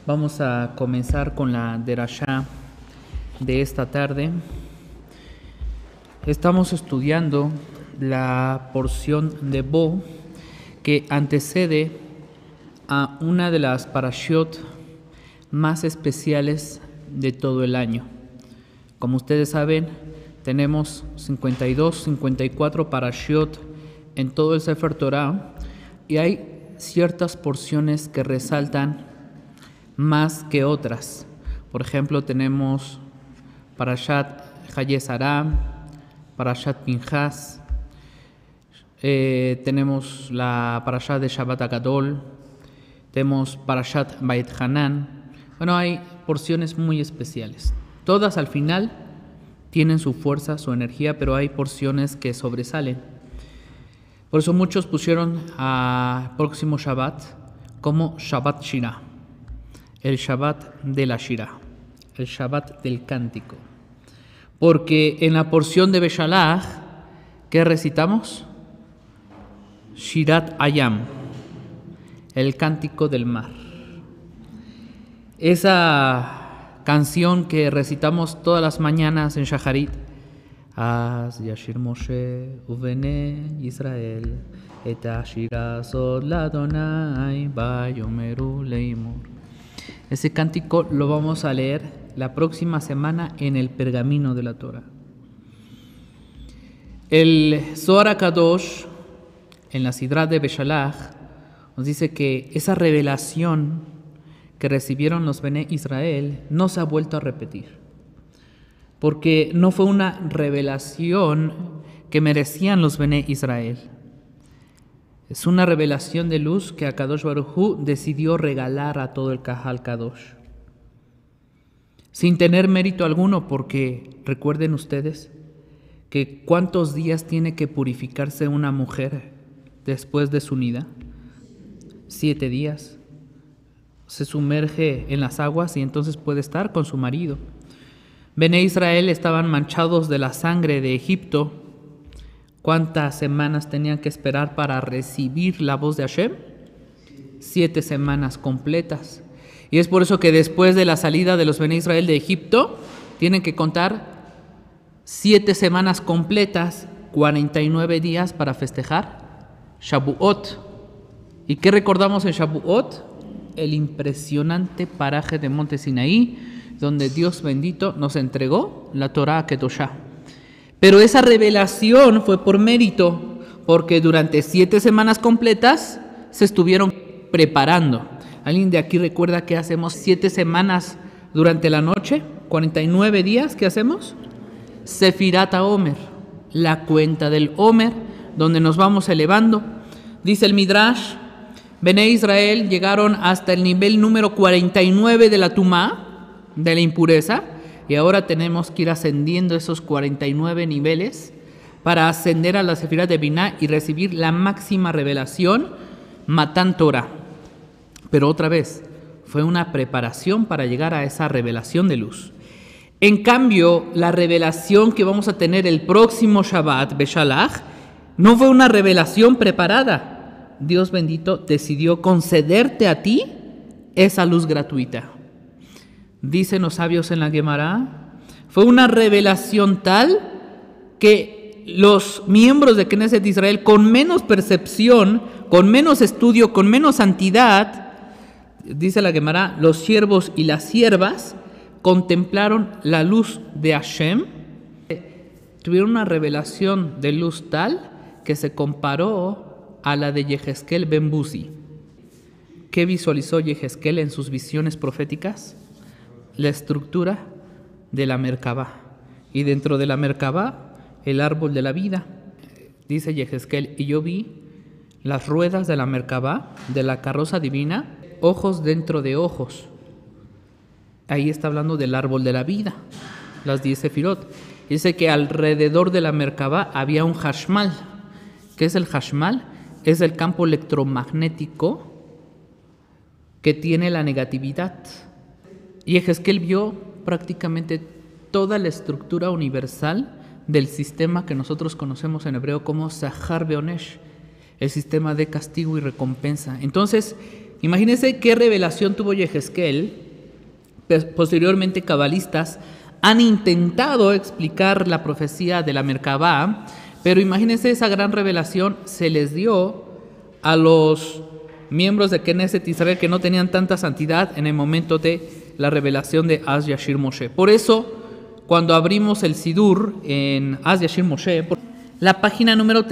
Vamos a comenzar con la derashá de esta tarde. Estamos estudiando la porción de Bo que antecede a una de las parashiot más especiales de todo el año. Como ustedes saben, tenemos 52, 54 parashiot en todo el Sefer Torah y hay ciertas porciones que resaltan más que otras. Por ejemplo, tenemos Parashat Hayezará, Parashat Pinchas, tenemos la Parashat de Shabbat Agadol, tenemos Parashat Beit Hanan. Bueno, hay porciones muy especiales. Todas al final tienen su fuerza, su energía, pero hay porciones que sobresalen. Por eso muchos pusieron al próximo Shabbat como Shabbat Shirah, el Shabbat de la Shirah, el Shabbat del cántico. Porque en la porción de Beshalach, ¿qué recitamos? Shirat Ayam, el cántico del mar. Esa canción que recitamos todas las mañanas en Shacharit. Az Yashir Moshe uvene Israel et Ashira Sod Ladonai Bayomeru Leimor. Ese cántico lo vamos a leer la próxima semana en el pergamino de la Torah. El Zohar HaKadosh, en la Sidra de Beshalach, nos dice que esa revelación que recibieron los Bené Israel no se ha vuelto a repetir, porque no fue una revelación que merecían los Bené Israel. Es una revelación de luz que Akadosh Baruj Hu decidió regalar a todo el Kahal Kadosh, sin tener mérito alguno, porque recuerden ustedes que ¿cuántos días tiene que purificarse una mujer después de su nida? 7 días. Se sumerge en las aguas y entonces puede estar con su marido. Bené Israel estaban manchados de la sangre de Egipto. ¿Cuántas semanas tenían que esperar para recibir la voz de Hashem? 7 semanas completas. Y es por eso que después de la salida de los Bené Israel de Egipto, tienen que contar 7 semanas completas, 49 días para festejar Shavuot. ¿Y qué recordamos en Shavuot? El impresionante paraje de Monte Sinaí, donde Dios bendito nos entregó la Torah Kedoshá. Pero esa revelación fue por mérito, porque durante 7 semanas completas se estuvieron preparando. ¿Alguien de aquí recuerda que hacemos 7 semanas durante la noche? 49 días, ¿qué hacemos? Sefirat HaOmer, la cuenta del Omer, donde nos vamos elevando. Dice el Midrash, Bené Israel llegaron hasta el nivel número 49 de la Tumá, de la impureza, y ahora tenemos que ir ascendiendo esos 49 niveles para ascender a la Sefirat de Binah y recibir la máxima revelación, Matan Torah. Pero otra vez, fue una preparación para llegar a esa revelación de luz. En cambio, la revelación que vamos a tener el próximo Shabbat, Beshalach, no fue una revelación preparada. Dios bendito decidió concederte a ti esa luz gratuita. Dicen los sabios en la Gemara, fue una revelación tal que los miembros de Knesset Israel, con menos percepción, con menos estudio, con menos santidad, dice la Gemara, los siervos y las siervas contemplaron la luz de Hashem, tuvieron una revelación de luz tal que se comparó a la de Yehezkel ben Buzi. ¿Qué visualizó Yehezkel en sus visiones proféticas? La estructura de la Merkabá, y dentro de la Merkabá el árbol de la vida. Dice Yehezkel, y yo vi las ruedas de la Merkabá, de la carroza divina, ojos dentro de ojos. Ahí está hablando del árbol de la vida, las 10 sefirot. Dice que alrededor de la Merkabá había un hashmal. ¿Qué es el hashmal? Es el campo electromagnético que tiene la negatividad. Y Yehezkel vio prácticamente toda la estructura universal del sistema que nosotros conocemos en hebreo como Sahar Beonesh, el sistema de castigo y recompensa. Entonces, Imagínense qué revelación tuvo Yehezkel. Posteriormente, cabalistas han intentado explicar la profecía de la Merkabá, pero imagínense, esa gran revelación se les dio a los miembros de Knesset Israel que no tenían tanta santidad en el momento de la revelación de Az Yashir Moshe. Por eso, cuando abrimos el Sidur en Az Yashir Moshe, la página número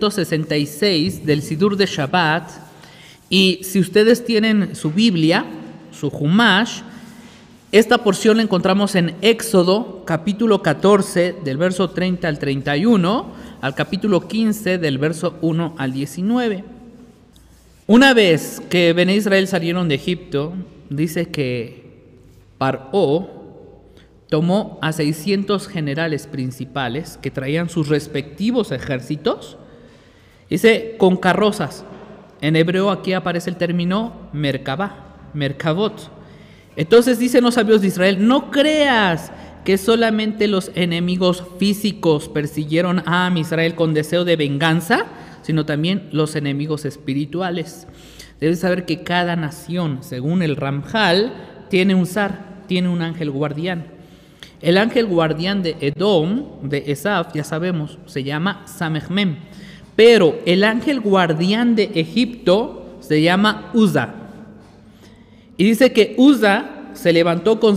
366 del Sidur de Shabbat, y si ustedes tienen su Biblia, su Humash, esta porción la encontramos en Éxodo, capítulo 14, del verso 30 al 31, al capítulo 15, del verso 1 al 19. Una vez que Bene Israel salieron de Egipto, dice que Paró tomó a 600 generales principales que traían sus respectivos ejércitos, dice, con carrozas. En hebreo aquí aparece el término Merkabá, Merkabot. Entonces dicen los sabios de Israel, no creas que solamente los enemigos físicos persiguieron a Israel con deseo de venganza, sino también los enemigos espirituales. Debes saber que cada nación, según el Ramjal, tiene un zar, tiene un ángel guardián. El ángel guardián de Edom, de Esaf, ya sabemos, se llama Samechmem. Pero el ángel guardián de Egipto se llama Uza. Y dice que Uza se levantó con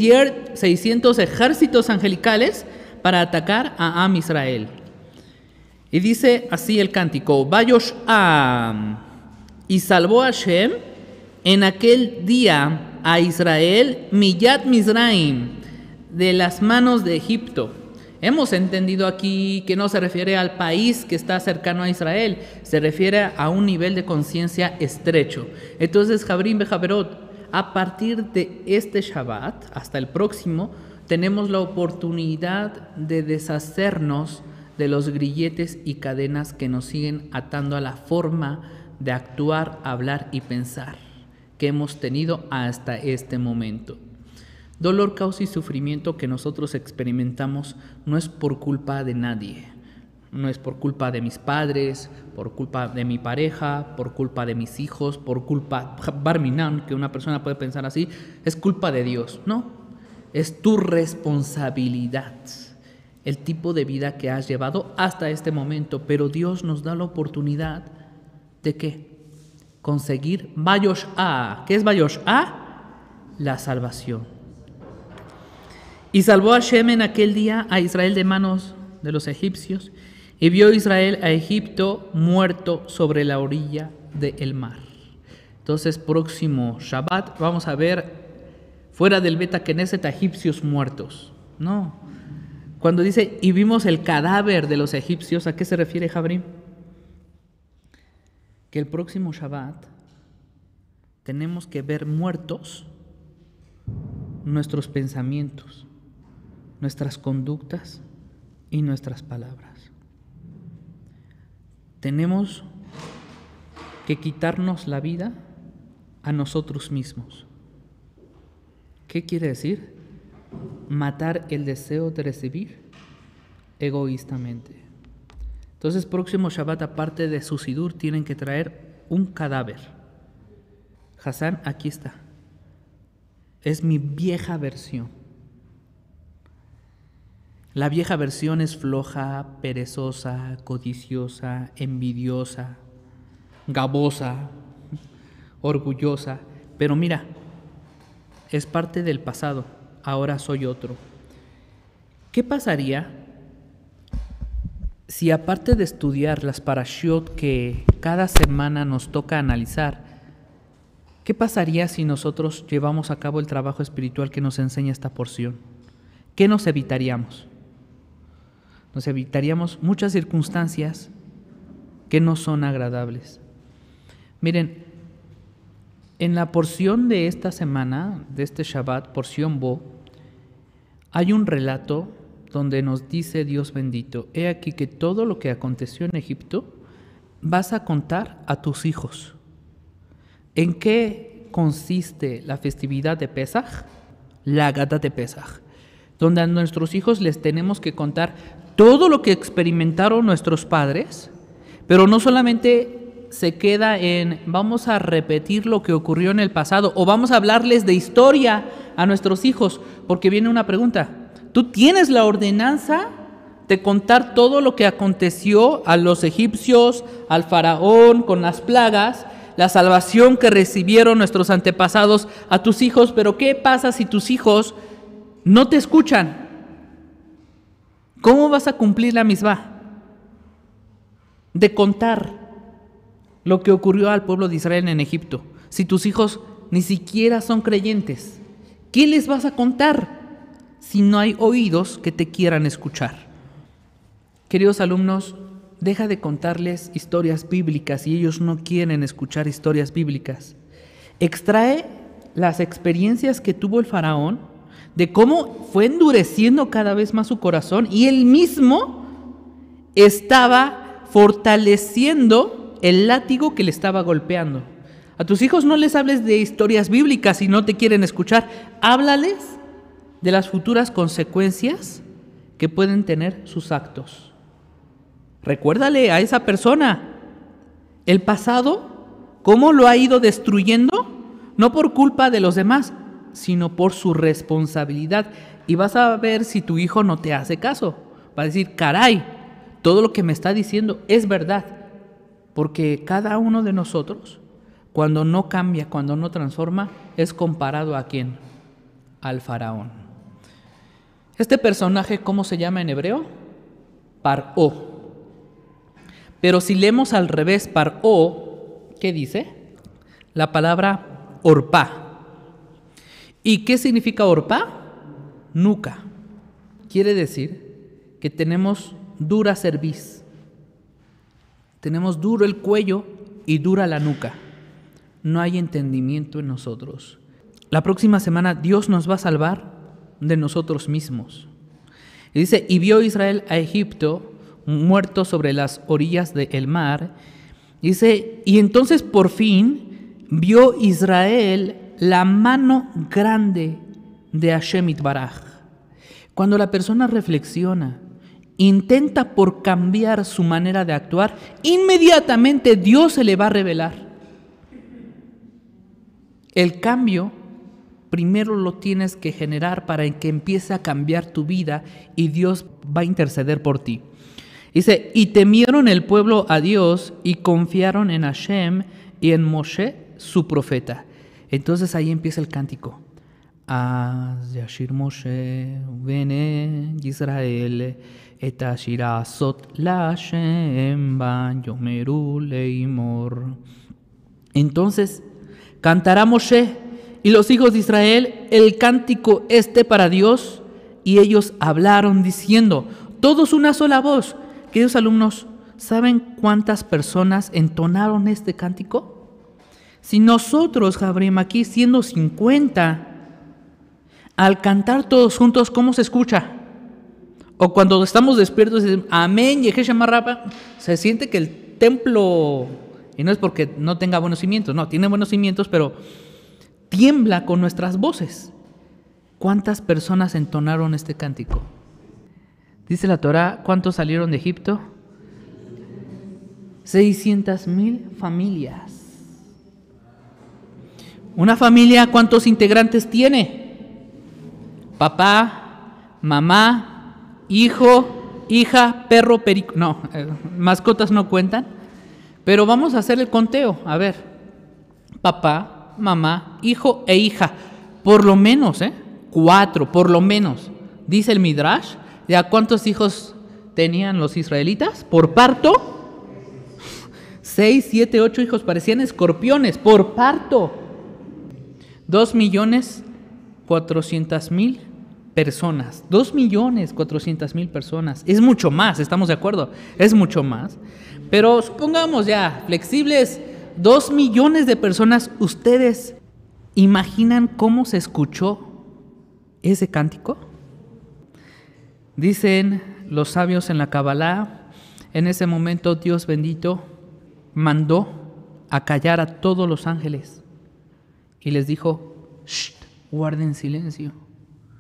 600 ejércitos angelicales para atacar a Am Israel. Y dice así el cántico, Vayosh Am, y salvó a Hashem en aquel día a Israel, Miyat Mizraim, de las manos de Egipto. Hemos entendido aquí que no se refiere al país que está cercano a Israel, se refiere a un nivel de conciencia estrecho. Entonces, Jabrim Bejaberot, a partir de este Shabbat hasta el próximo, tenemos la oportunidad de deshacernos de los grilletes y cadenas que nos siguen atando a la forma de actuar, hablar y pensar que hemos tenido hasta este momento. Dolor, caos y sufrimiento que nosotros experimentamos no es por culpa de nadie. No es por culpa de mis padres, por culpa de mi pareja, por culpa de mis hijos, por culpa, Barminan, que una persona puede pensar así, es culpa de Dios. No, es tu responsabilidad, el tipo de vida que has llevado hasta este momento. Pero Dios nos da la oportunidad de ¿qué? Conseguir Vayosh A. ¿Qué es Vayosh A? La salvación. Y salvó a Hashem en aquel día a Israel de manos de los egipcios, y vio Israel a Egipto muerto sobre la orilla del mar. Entonces, próximo Shabbat vamos a ver fuera del Beta Knesset a egipcios muertos. No. Cuando dice, y vimos el cadáver de los egipcios, ¿a qué se refiere, Jabrim? Que el próximo Shabbat tenemos que ver muertos nuestros pensamientos, nuestras conductas y nuestras palabras. Tenemos que quitarnos la vida a nosotros mismos. ¿Qué quiere decir? Matar el deseo de recibir egoístamente. Entonces, próximo Shabbat, aparte de su Sidur, tienen que traer un cadáver. Hassan, aquí está. Es mi vieja versión. La vieja versión es floja, perezosa, codiciosa, envidiosa, gabosa, orgullosa. Pero mira, es parte del pasado. Ahora soy otro. ¿Qué pasaría si, aparte de estudiar las parashiot que cada semana nos toca analizar, qué pasaría si nosotros llevamos a cabo el trabajo espiritual que nos enseña esta porción? ¿Qué nos evitaríamos? Nos evitaríamos muchas circunstancias que no son agradables. Miren, en la porción de esta semana, de este Shabbat, porción Bo, hay un relato donde nos dice Dios bendito, he aquí que todo lo que aconteció en Egipto vas a contar a tus hijos. ¿En qué consiste la festividad de Pesaj? La Gata de Pesaj, donde a nuestros hijos les tenemos que contar todo lo que experimentaron nuestros padres, pero no solamente se queda en vamos a repetir lo que ocurrió en el pasado o vamos a hablarles de historia a nuestros hijos, porque viene una pregunta. ¿Tú tienes la ordenanza de contar todo lo que aconteció a los egipcios, al faraón con las plagas, la salvación que recibieron nuestros antepasados a tus hijos? Pero ¿qué pasa si tus hijos no te escuchan? ¿Cómo vas a cumplir la misvá de contar lo que ocurrió al pueblo de Israel en Egipto si tus hijos ni siquiera son creyentes? ¿Qué les vas a contar si no hay oídos que te quieran escuchar? Queridos alumnos, deja de contarles historias bíblicas y ellos no quieren escuchar historias bíblicas. Extrae las experiencias que tuvo el faraón, de cómo fue endureciendo cada vez más su corazón y él mismo estaba fortaleciendo el látigo que le estaba golpeando. A tus hijos no les hables de historias bíblicas si no te quieren escuchar. Háblales de las futuras consecuencias que pueden tener sus actos. Recuérdale a esa persona el pasado, cómo lo ha ido destruyendo, no por culpa de los demás, sino por su responsabilidad. Y vas a ver si tu hijo no te hace caso. Va a decir, caray, todo lo que me está diciendo es verdad. Porque cada uno de nosotros, cuando no cambia, cuando no transforma, es comparado ¿a quién? Al faraón. Este personaje, ¿cómo se llama en hebreo? Paró. Pero si leemos al revés, paró, ¿qué dice? La palabra orpá. ¿Y qué significa orpá? Nuca. Quiere decir que tenemos dura cerviz. Tenemos duro el cuello y dura la nuca. No hay entendimiento en nosotros. La próxima semana Dios nos va a salvar de nosotros mismos. Y dice, y vio Israel a Egipto muerto sobre las orillas del mar. Dice, y entonces por fin vio Israel la mano grande de Hashem Itbaraj. Cuando la persona reflexiona, intenta por cambiar su manera de actuar, inmediatamente Dios se le va a revelar. El cambio primero lo tienes que generar para que empiece a cambiar tu vida y Dios va a interceder por ti. Dice, y temieron el pueblo a Dios y confiaron en Hashem y en Moshe, su profeta. Entonces ahí empieza el cántico. Az yashir Moshe bene Israel et ashira asot la Hashem ba yomeru leimor. Entonces cantará Moshe y los hijos de Israel el cántico para Dios, y ellos hablaron diciendo, todos una sola voz. Queridos alumnos, ¿saben cuántas personas entonaron este cántico? Si nosotros, Jabrim, aquí siendo 50, al cantar todos juntos, ¿cómo se escucha? O cuando estamos despiertos y decimos, amén, Yeheshem Rapa, se siente que el templo, y no es porque no tenga buenos cimientos, no, tiene buenos cimientos, pero tiembla con nuestras voces. ¿Cuántas personas entonaron este cántico? Dice la Torá, ¿cuántos salieron de Egipto? 600,000 familias. ¿Una familia cuántos integrantes tiene? Papá, mamá, hijo, hija, perro, perico. No, mascotas no cuentan. Pero vamos a hacer el conteo. A ver, papá, mamá, hijo e hija. Por lo menos, 4, por lo menos. Dice el Midrash, ¿ya cuántos hijos tenían los israelitas? Por parto, 6, 7, 8 hijos, parecían escorpiones, por parto. 2,400,000 personas. 2,400,000 personas. Es mucho más, ¿estamos de acuerdo? Es mucho más. Pero supongamos ya, flexibles, 2 millones de personas. ¿Ustedes imaginan cómo se escuchó ese cántico? Dicen los sabios en la Kabbalah, en ese momento Dios bendito mandó a callar a todos los ángeles y les dijo, shh, guarden silencio,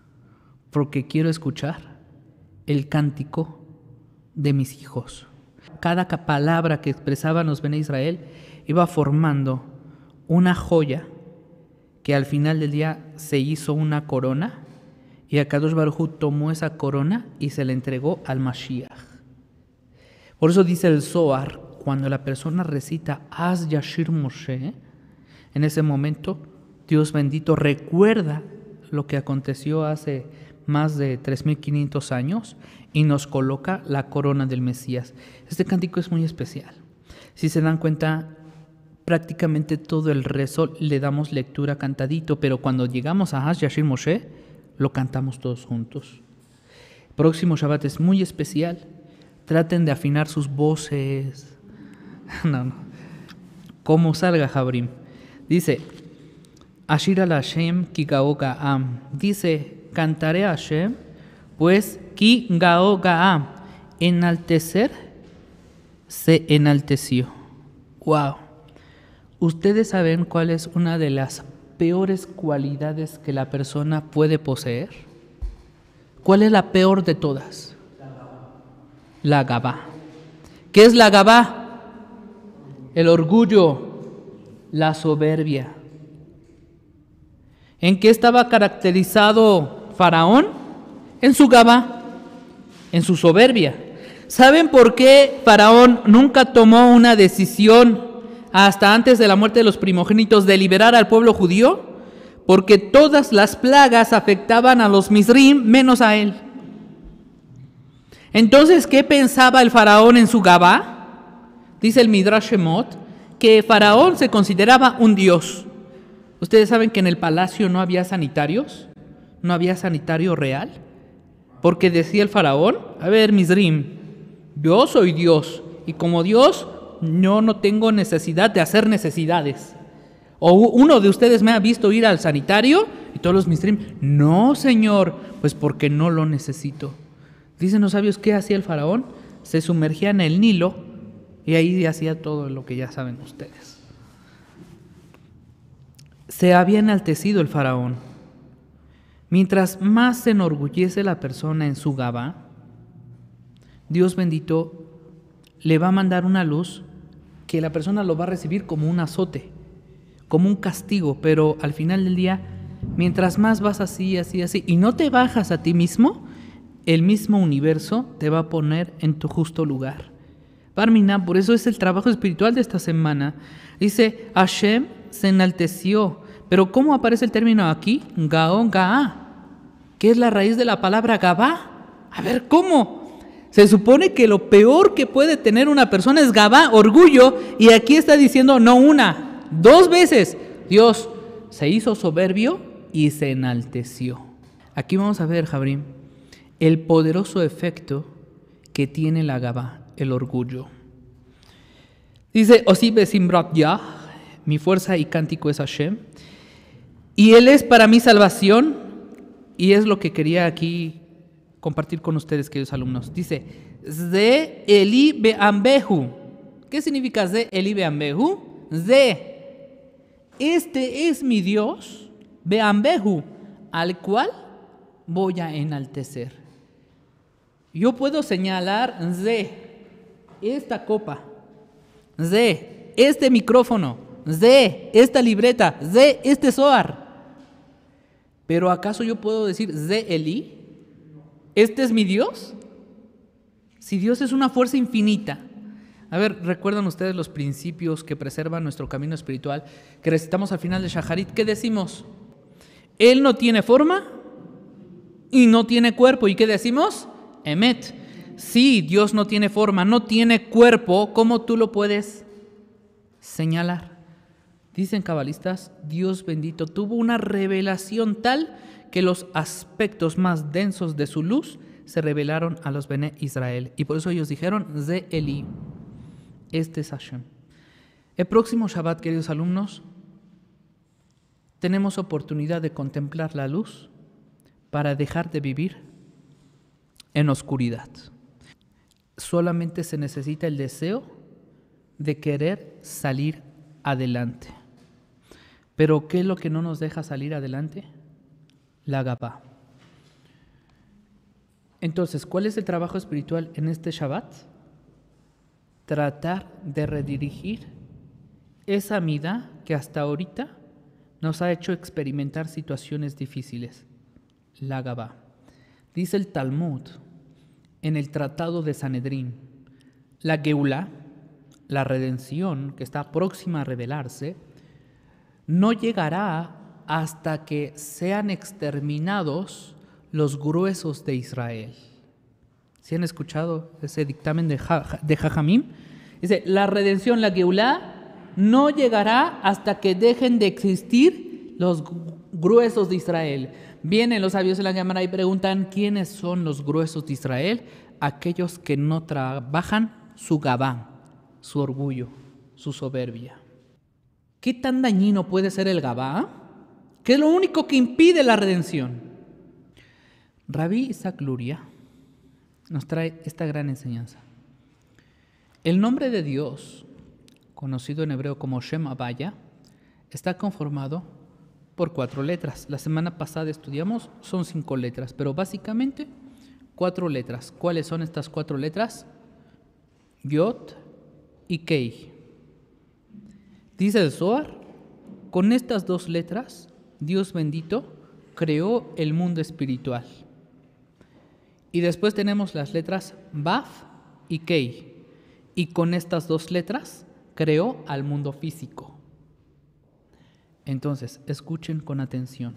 porque quiero escuchar el cántico de mis hijos. palabra que expresaban los Bene Israel iba formando una joya que al final del día se hizo una corona, y Akadosh Baruj Hu tomó esa corona y se la entregó al Mashiach. Por eso dice el Zohar, cuando la persona recita Az Yashir Moshe, en ese momento Dios bendito recuerda lo que aconteció hace más de 3.500 años y nos coloca la corona del Mesías. Este cántico es muy especial. Si se dan cuenta, prácticamente todo el rezo le damos lectura cantadito, pero cuando llegamos a Az Yashir Moshe, lo cantamos todos juntos. Próximo Shabbat es muy especial. Traten de afinar sus voces. No. Como salga, Jabrim. Dice, Ashir al Hashem ki gao ga'am. Dice, cantaré a Hashem, pues ki gao ga'am. Enaltecer, se enalteció. Wow. ¿Ustedes saben cuál es una de las peores cualidades que la persona puede poseer? ¿Cuál es la peor de todas? La gabá. ¿Qué es la gabá? El orgullo, la soberbia. ¿En qué estaba caracterizado Faraón? En su gabá, en su soberbia. ¿Saben por qué Faraón nunca tomó una decisión hasta antes de la muerte de los primogénitos de liberar al pueblo judío? Porque todas las plagas afectaban a los Mizrim menos a él. Entonces, ¿qué pensaba el faraón en su gabá? Dice el Midrash Shemot que Faraón se consideraba un dios. Ustedes saben que en el palacio no había sanitarios, no había sanitario real, porque decía el faraón, a ver, Mizrim, yo soy Dios, y como Dios yo no tengo necesidad de hacer necesidades. O uno de ustedes me ha visto ir al sanitario, y todos los Mizrim, no señor, pues porque no lo necesito. Dicen los sabios, ¿qué hacía el faraón? Se sumergía en el Nilo y ahí hacía todo lo que ya saben ustedes. Se había enaltecido el faraón. Mientras más se enorgullece la persona en su gabá, Dios bendito le va a mandar una luz que la persona lo va a recibir como un azote, como un castigo, pero al final del día, mientras más vas así, así, así, y no te bajas a ti mismo, el mismo universo te va a poner en tu justo lugar. Parmina, por eso es el trabajo espiritual de esta semana. Dice, Hashem se enalteció. Pero ¿cómo aparece el término aquí? Gaon Ga'a. ¿Qué es la raíz de la palabra Gabá? A ver, ¿cómo? Se supone que lo peor que puede tener una persona es Gabá, orgullo. Y aquí está diciendo, no una, dos veces. Dios se hizo soberbio y se enalteció. Aquí vamos a ver, Jabrim, el poderoso efecto que tiene la Gabá, el orgullo. Dice, Osibe Simrat Yah, mi fuerza y cántico es Hashem, y Él es para mi salvación, y es lo que quería aquí compartir con ustedes, queridos alumnos. Dice, Ze Eli Beambehu. ¿Qué significa Ze Eli Beambehu? Ze, este es mi Dios, Beambehu, al cual voy a enaltecer. Yo puedo señalar Ze, esta copa, Ze, este micrófono, Ze, esta libreta, Ze, este Zohar. Pero ¿acaso yo puedo decir Ze Eli? ¿Este es mi Dios? Si Dios es una fuerza infinita. A ver, ¿recuerdan ustedes los principios que preservan nuestro camino espiritual que recitamos al final de Shacharit? ¿Qué decimos? Él no tiene forma y no tiene cuerpo. ¿Y qué decimos? Emet. Sí, Dios no tiene forma, no tiene cuerpo. ¿Cómo tú lo puedes señalar? Dicen cabalistas, Dios bendito tuvo una revelación tal que los aspectos más densos de su luz se revelaron a los Bene Israel. Y por eso ellos dijeron, Ze Eli, este es Hashem. El próximo Shabbat, queridos alumnos, tenemos oportunidad de contemplar la luz para dejar de vivir en oscuridad. Solamente se necesita el deseo de querer salir adelante. Pero ¿qué es lo que no nos deja salir adelante? La Gabá. Entonces, ¿cuál es el trabajo espiritual en este Shabbat? tratar de redirigir esa midá que hasta ahorita nos ha hecho experimentar situaciones difíciles, la Gabá. Dice el Talmud en el Tratado de Sanedrín, la Geulá, la redención que está próxima a revelarse, no llegará hasta que sean exterminados los gruesos de Israel. ¿Sí han escuchado ese dictamen de Jajamim? Dice, la redención, la Geulá, no llegará hasta que dejen de existir los gruesos de Israel. Vienen los sabios de la Gemara y preguntan, ¿quiénes son los gruesos de Israel? Aquellos que no trabajan su gabán, su orgullo, su soberbia. ¿Qué tan dañino puede ser el gabá? ¿Qué es lo único que impide la redención? Rabí Isaac Luria nos trae esta gran enseñanza. El nombre de Dios, conocido en hebreo como Shem Havaya, está conformado por 4 letras. La semana pasada estudiamos, son 5 letras, pero básicamente 4 letras. ¿Cuáles son estas 4 letras? Yod y Kei. Dice el Zohar, con estas 2 letras, Dios bendito creó el mundo espiritual. Y después tenemos las letras Baf y Kei. Y con estas 2 letras creó al mundo físico. Entonces, escuchen con atención.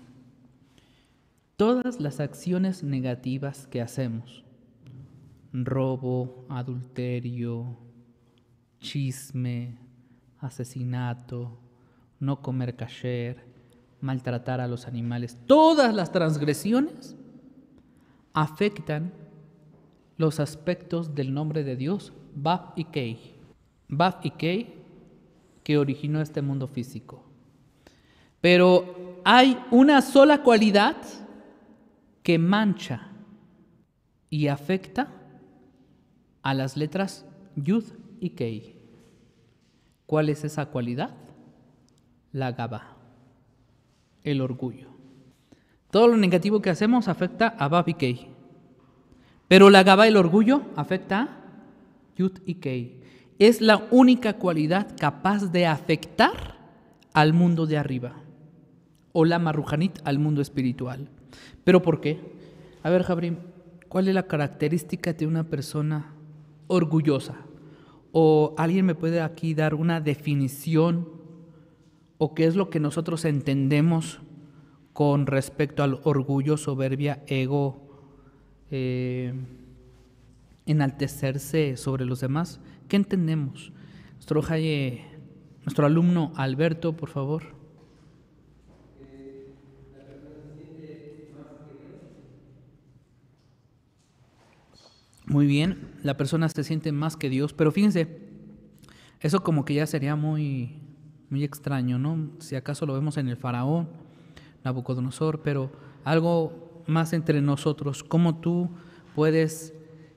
Todas las acciones negativas que hacemos, robo, adulterio, chisme, asesinato, no comer kasher, maltratar a los animales, todas las transgresiones afectan los aspectos del nombre de Dios, Baf y Kei. Baf y Kei, que originó este mundo físico. Pero hay una sola cualidad que mancha y afecta a las letras Yud y Kei. ¿Cuál es esa cualidad? La Gabá, el orgullo. Todo lo negativo que hacemos afecta a Baf y Kei. Pero la Gabá, el orgullo, afecta a Yud y Kei. Es la única cualidad capaz de afectar al mundo de arriba. O la Marrujanit, al mundo espiritual. ¿Pero por qué? A ver, Jabrim, ¿cuál es la característica de una persona orgullosa? ¿O alguien me puede aquí dar una definición? ¿O qué es lo que nosotros entendemos con respecto al orgullo, soberbia, ego, enaltecerse sobre los demás? ¿Qué entendemos? Nuestro alumno Alberto, por favor. Muy bien, la persona se siente más que Dios, pero fíjense, eso como que ya sería muy, muy extraño, ¿no? Si acaso lo vemos en el faraón, Nabucodonosor, pero algo más entre nosotros, ¿cómo tú puedes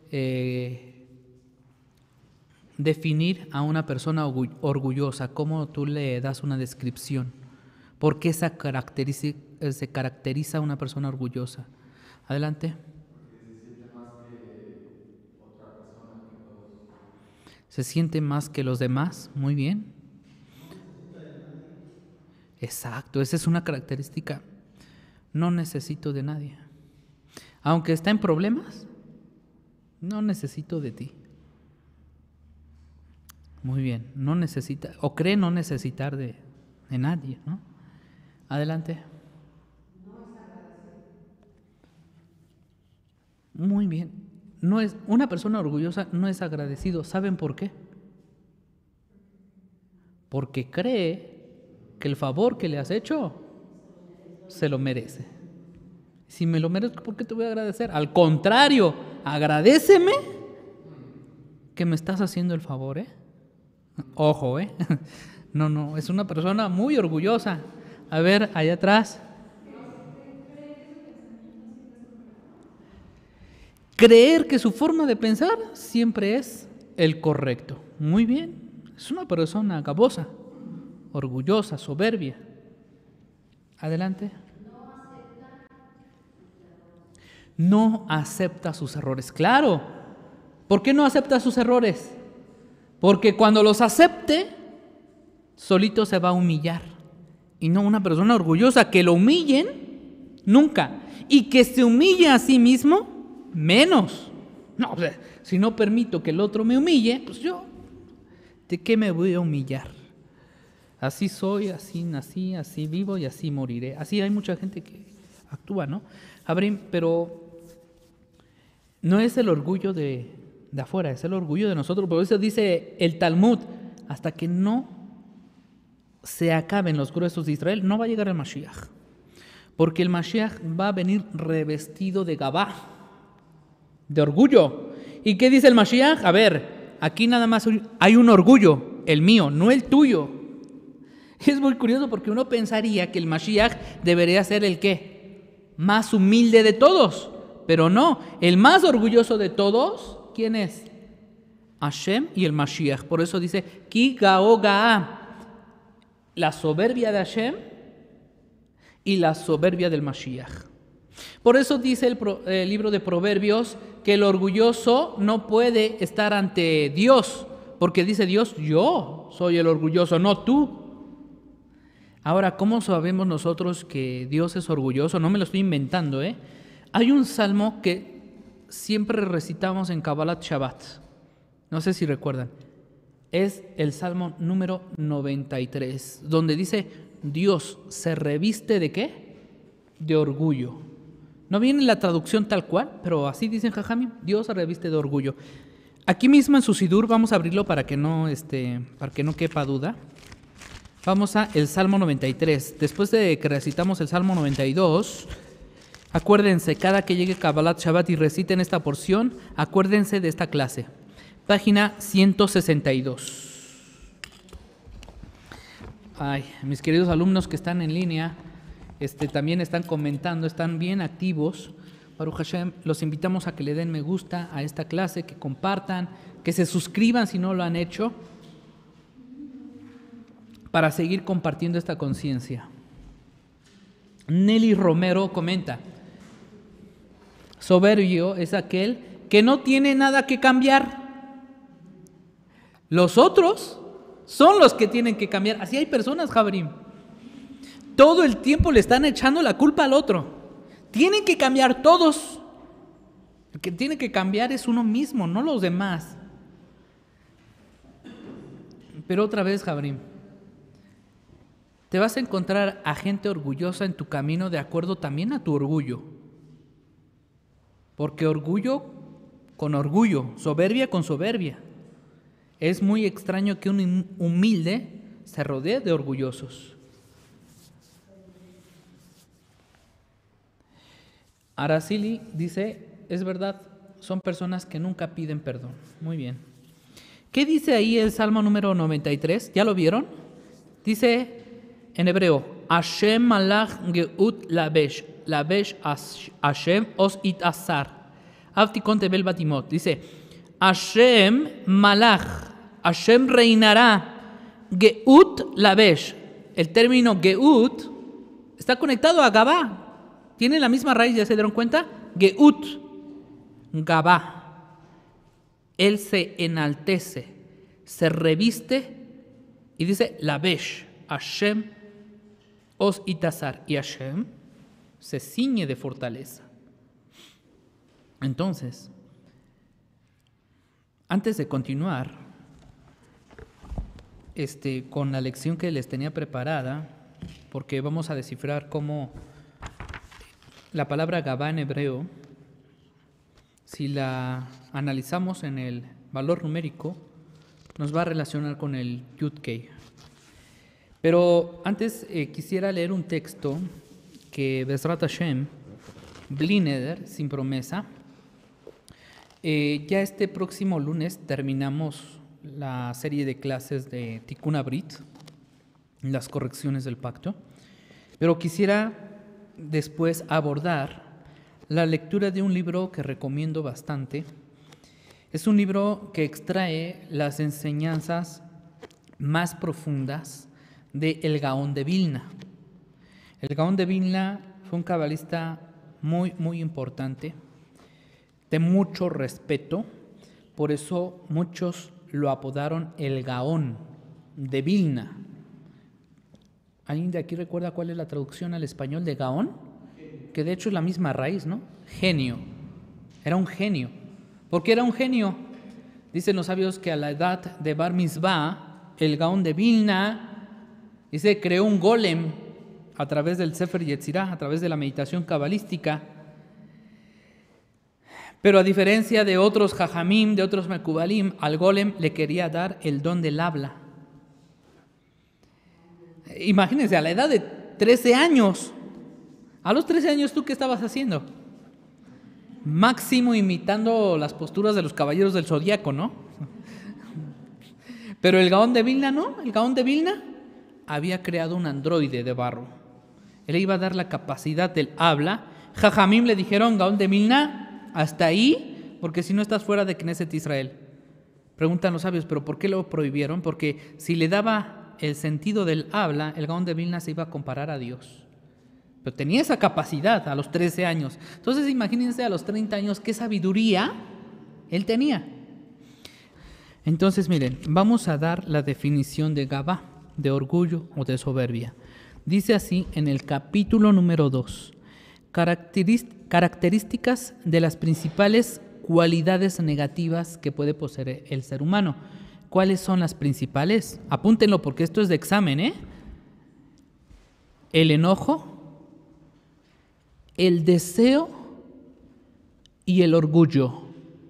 definir a una persona orgullosa? ¿Cómo tú le das una descripción? ¿Por qué se caracteriza a una persona orgullosa? Adelante. Se siente más que los demás, muy bien. Exacto, esa es una característica. No necesito de nadie. Aunque está en problemas, no necesito de ti. Muy bien, no necesita, o cree no necesitar de nadie, ¿no? Adelante. Muy bien. No es, una persona orgullosa no es agradecido. ¿Saben por qué? Porque cree que el favor que le has hecho se lo merece. Si me lo merezco, ¿por qué te voy a agradecer? Al contrario, agradéceme que me estás haciendo el favor, ¿eh? Ojo, ¿eh? No, es una persona muy orgullosa. A ver, allá atrás. Creer que su forma de pensar siempre es el correcto. Muy bien, es una persona gabosa, orgullosa, soberbia. Adelante. No acepta sus errores. Claro. ¿Por qué no acepta sus errores? Porque cuando los acepte, solito se va a humillar. Y no una persona orgullosa que lo humillen, nunca. Y que se humille a sí mismo, menos. No, o sea, si no permito que el otro me humille, pues yo, ¿de qué me voy a humillar? Así soy, así nací, así vivo y así moriré. Así hay mucha gente que actúa, ¿no? Abraham, pero no es el orgullo de afuera, es el orgullo de nosotros. Por eso dice el Talmud, hasta que no se acaben los gruesos de Israel, no va a llegar el Mashiach. Porque el Mashiach va a venir revestido de Gabá, de orgullo. ¿Y qué dice el Mashiach? A ver, aquí nada más hay un orgullo, el mío, no el tuyo. Es muy curioso porque uno pensaría que el Mashiach debería ser el ¿qué? Más humilde de todos. Pero no, el más orgulloso de todos, ¿quién es? Hashem y el Mashiach. Por eso dice, Ki gao ga'a, la soberbia de Hashem y la soberbia del Mashiach. Por eso dice el libro de Proverbios que el orgulloso no puede estar ante Dios, porque dice Dios, yo soy el orgulloso, no tú. Ahora, ¿cómo sabemos nosotros que Dios es orgulloso? No me lo estoy inventando, ¿eh? Hay un salmo que siempre recitamos en Kabbalat Shabbat. No sé si recuerdan. Es el salmo número 93, donde dice, Dios se reviste ¿de qué? De orgullo. No viene la traducción tal cual, pero así dicen Jajamim, Dios se reviste de orgullo. Aquí mismo en su Sidur, vamos a abrirlo para que no quepa duda. Vamos a el Salmo 93. Después de que recitamos el Salmo 92, acuérdense, cada que llegue Kabbalat Shabbat y reciten esta porción, acuérdense de esta clase. Página 162. Ay, mis queridos alumnos que están en línea, también están comentando, están bien activos. Baruch Hashem, los invitamos a que le den me gusta a esta clase, que compartan, que se suscriban si no lo han hecho, para seguir compartiendo esta conciencia. Nelly Romero comenta, soberbio es aquel que no tiene nada que cambiar. Los otros son los que tienen que cambiar. Así hay personas, Jabrim. Todo el tiempo le están echando la culpa al otro. Tienen que cambiar todos. El que tiene que cambiar es uno mismo, no los demás. Pero otra vez, Jabrim, te vas a encontrar a gente orgullosa en tu camino de acuerdo también a tu orgullo. Porque orgullo con orgullo, soberbia con soberbia. Es muy extraño que un humilde se rodee de orgullosos. Araceli dice, es verdad, son personas que nunca piden perdón. Muy bien. ¿Qué dice ahí el Salmo número 93? ¿Ya lo vieron? Dice en hebreo, Hashem malach geut labesh, labesh Hashem os it asar. Avtikon tebel batimot. Dice, Hashem malach, Hashem reinará, geut labesh. El término geut está conectado a Gabá. Tiene la misma raíz, ¿ya se dieron cuenta? Geut, Gabá. Él se enaltece, se reviste y dice labesh, Hashem os itasar. Y Hashem se ciñe de fortaleza. Entonces, antes de continuar con la lección que les tenía preparada, porque vamos a descifrar cómo la palabra Gabá en hebreo, si la analizamos en el valor numérico, nos va a relacionar con el Yud-Kei. Pero antes quisiera leer un texto que Bezrat Hashem, Bli Neder, sin promesa, ya este próximo lunes terminamos la serie de clases de Tikkun Abrit, las correcciones del pacto, pero quisiera después abordar la lectura de un libro que recomiendo bastante. Es un libro que extrae las enseñanzas más profundas de El Gaón de Vilna. El Gaón de Vilna fue un cabalista muy, muy importante, de mucho respeto, por eso muchos lo apodaron el Gaón de Vilna. ¿Alguien de aquí recuerda cuál es la traducción al español de Gaón? Que de hecho es la misma raíz, ¿no? Genio. Era un genio. ¿Por qué era un genio? Dicen los sabios que a la edad de Bar Mitzvah, el Gaón de Vilna, dice, creó un golem a través del Sefer Yetzirah, a través de la meditación cabalística. Pero a diferencia de otros jajamim, de otros mekubalim, al golem le quería dar el don del habla. Imagínense, a la edad de 13 años, a los 13 años, ¿tú qué estabas haciendo? Máximo imitando las posturas de los caballeros del zodiaco, ¿no? Pero el Gaón de Vilna no, el Gaón de Vilna había creado un androide de barro. Él iba a dar la capacidad del habla. Jajamim le dijeron, Gaón de Vilna, hasta ahí, porque si no estás fuera de Knesset Israel. Preguntan los sabios, ¿pero por qué lo prohibieron? Porque si le daba el sentido del habla, el Gaón de Vilna se iba a comparar a Dios. Pero tenía esa capacidad a los 13 años. Entonces imagínense a los 30 años qué sabiduría él tenía. Entonces miren, vamos a dar la definición de Gabá, de orgullo o de soberbia. Dice así en el capítulo número 2, características de las principales cualidades negativas que puede poseer el ser humano. ¿Cuáles son las principales? Apúntenlo porque esto es de examen, ¿eh? El enojo, el deseo y el orgullo.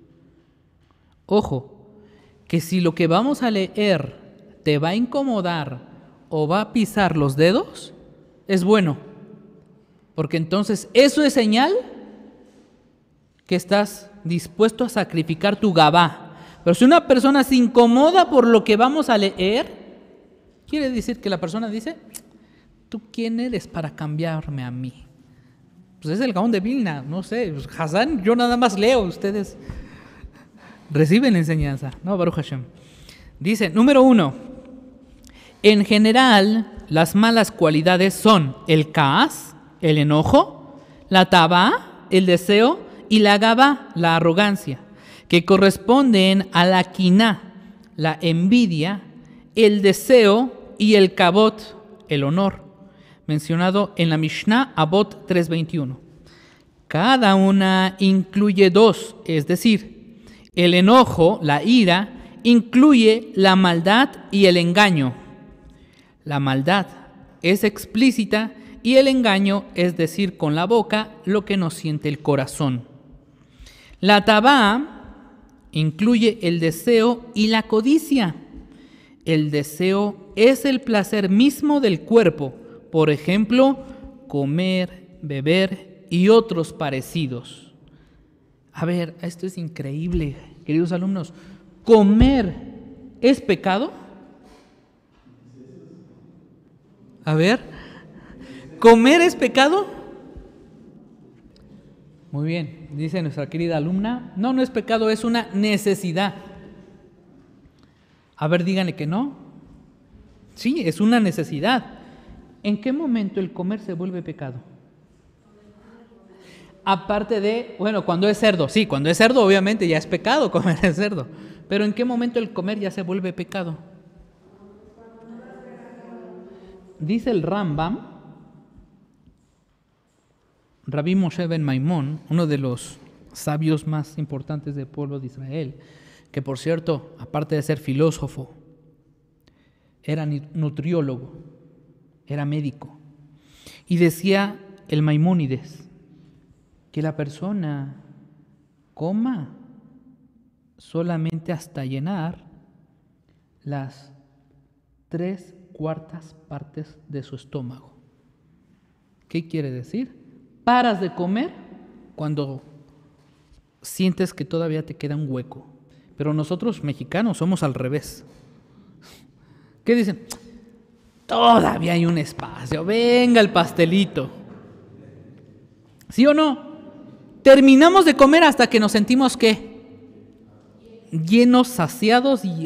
Ojo, que si lo que vamos a leer te va a incomodar o va a pisar los dedos, es bueno, porque entonces eso es señal que estás dispuesto a sacrificar tu Gabá. Pero si una persona se incomoda por lo que vamos a leer, quiere decir que la persona dice, ¿tú quién eres para cambiarme a mí? Pues es el Gaón de Vilna, no sé, Hassan, yo nada más leo, ustedes reciben enseñanza, ¿no? Baruch Hashem. Dice, número 1, en general, las malas cualidades son el kaas, el enojo, la tabá, el deseo, y la gabá, la arrogancia, que corresponden a la quiná, la envidia, el deseo y el kabot, el honor, mencionado en la Mishnah Avot 3:21. Cada una incluye dos, es decir, el enojo, la ira, incluye la maldad y el engaño. La maldad es explícita y el engaño es decir con la boca lo que no siente el corazón. La tabá incluye el deseo y la codicia. El deseo es el placer mismo del cuerpo, por ejemplo, comer, beber y otros parecidos. A ver, esto es increíble, queridos alumnos. ¿Comer es pecado? A ver, ¿comer es pecado? Muy bien, dice nuestra querida alumna, no, no es pecado, es una necesidad. A ver, díganle que no. Sí, es una necesidad. ¿En qué momento el comer se vuelve pecado? Aparte de, bueno, cuando es cerdo, sí, cuando es cerdo obviamente ya es pecado comer el cerdo, pero ¿en qué momento el comer ya se vuelve pecado? Dice el Rambam, Rabbi Moshe ben Maimón, uno de los sabios más importantes del pueblo de Israel, que por cierto, aparte de ser filósofo, era nutriólogo, era médico, y decía el Maimónides que la persona coma solamente hasta llenar las 3/4 partes de su estómago. ¿Qué quiere decir? Paras de comer cuando sientes que todavía te queda un hueco. Pero nosotros mexicanos somos al revés. ¿Qué dicen? Todavía hay un espacio, venga el pastelito. ¿Sí o no? Terminamos de comer hasta que nos sentimos ¿qué? Llenos, saciados y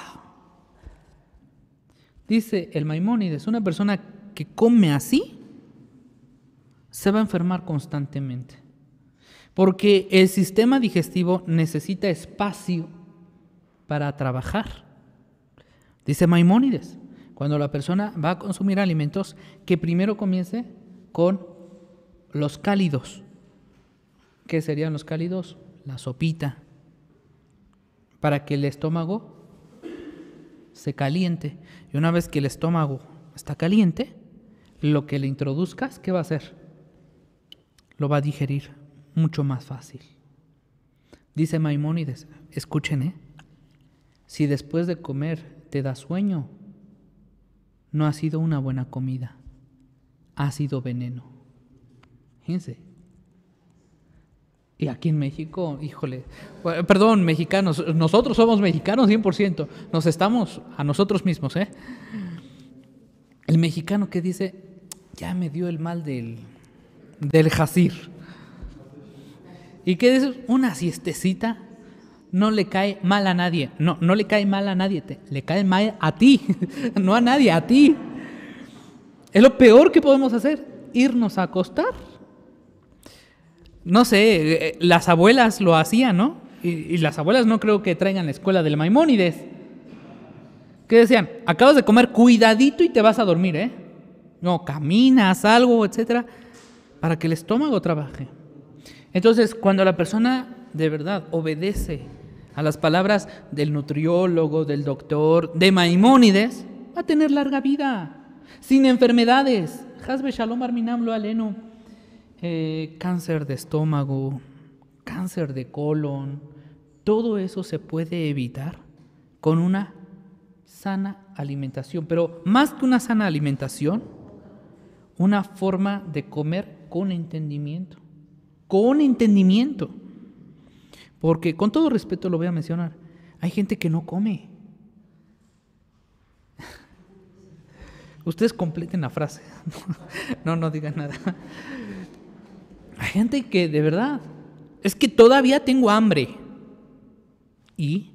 Dice el Maimónides, una persona que come así se va a enfermar constantemente, porque el sistema digestivo necesita espacio para trabajar. Dice Maimónides, cuando la persona va a consumir alimentos, que primero comience con los cálidos. ¿Qué serían los cálidos? La sopita, para que el estómago se caliente. Y una vez que el estómago está caliente, lo que le introduzcas, ¿qué va a hacer? Lo va a digerir mucho más fácil. Dice Maimónides, escuchen, si después de comer te da sueño, no ha sido una buena comida, ha sido veneno. Fíjense. Y aquí en México, híjole, perdón, mexicanos, nosotros somos mexicanos 100%, nos estamos a nosotros mismos, El mexicano que dice, ya me dio el mal del jazir. ¿Y qué dices? Una siestecita no le cae mal a nadie, no le cae mal a nadie, le cae mal a ti, no a nadie, a ti. Es lo peor que podemos hacer, irnos a acostar. No sé, las abuelas lo hacían, ¿no? Y las abuelas no creo que traigan la escuela del Maimónides. ¿Qué decían? Acabas de comer, cuidadito y te vas a dormir, No, caminas, algo, etcétera, para que el estómago trabaje. Entonces, cuando la persona de verdad obedece a las palabras del nutriólogo, del doctor, de Maimónides, va a tener larga vida, sin enfermedades. Hasbe Shalom Arminam lo aleno. Cáncer de estómago, cáncer de colon, todo eso se puede evitar con una sana alimentación, pero más que una sana alimentación, una forma de comer con entendimiento, porque con todo respeto lo voy a mencionar, hay gente que no come. Ustedes completen la frase, no digan nada. Hay gente que de verdad, es que todavía tengo hambre. Y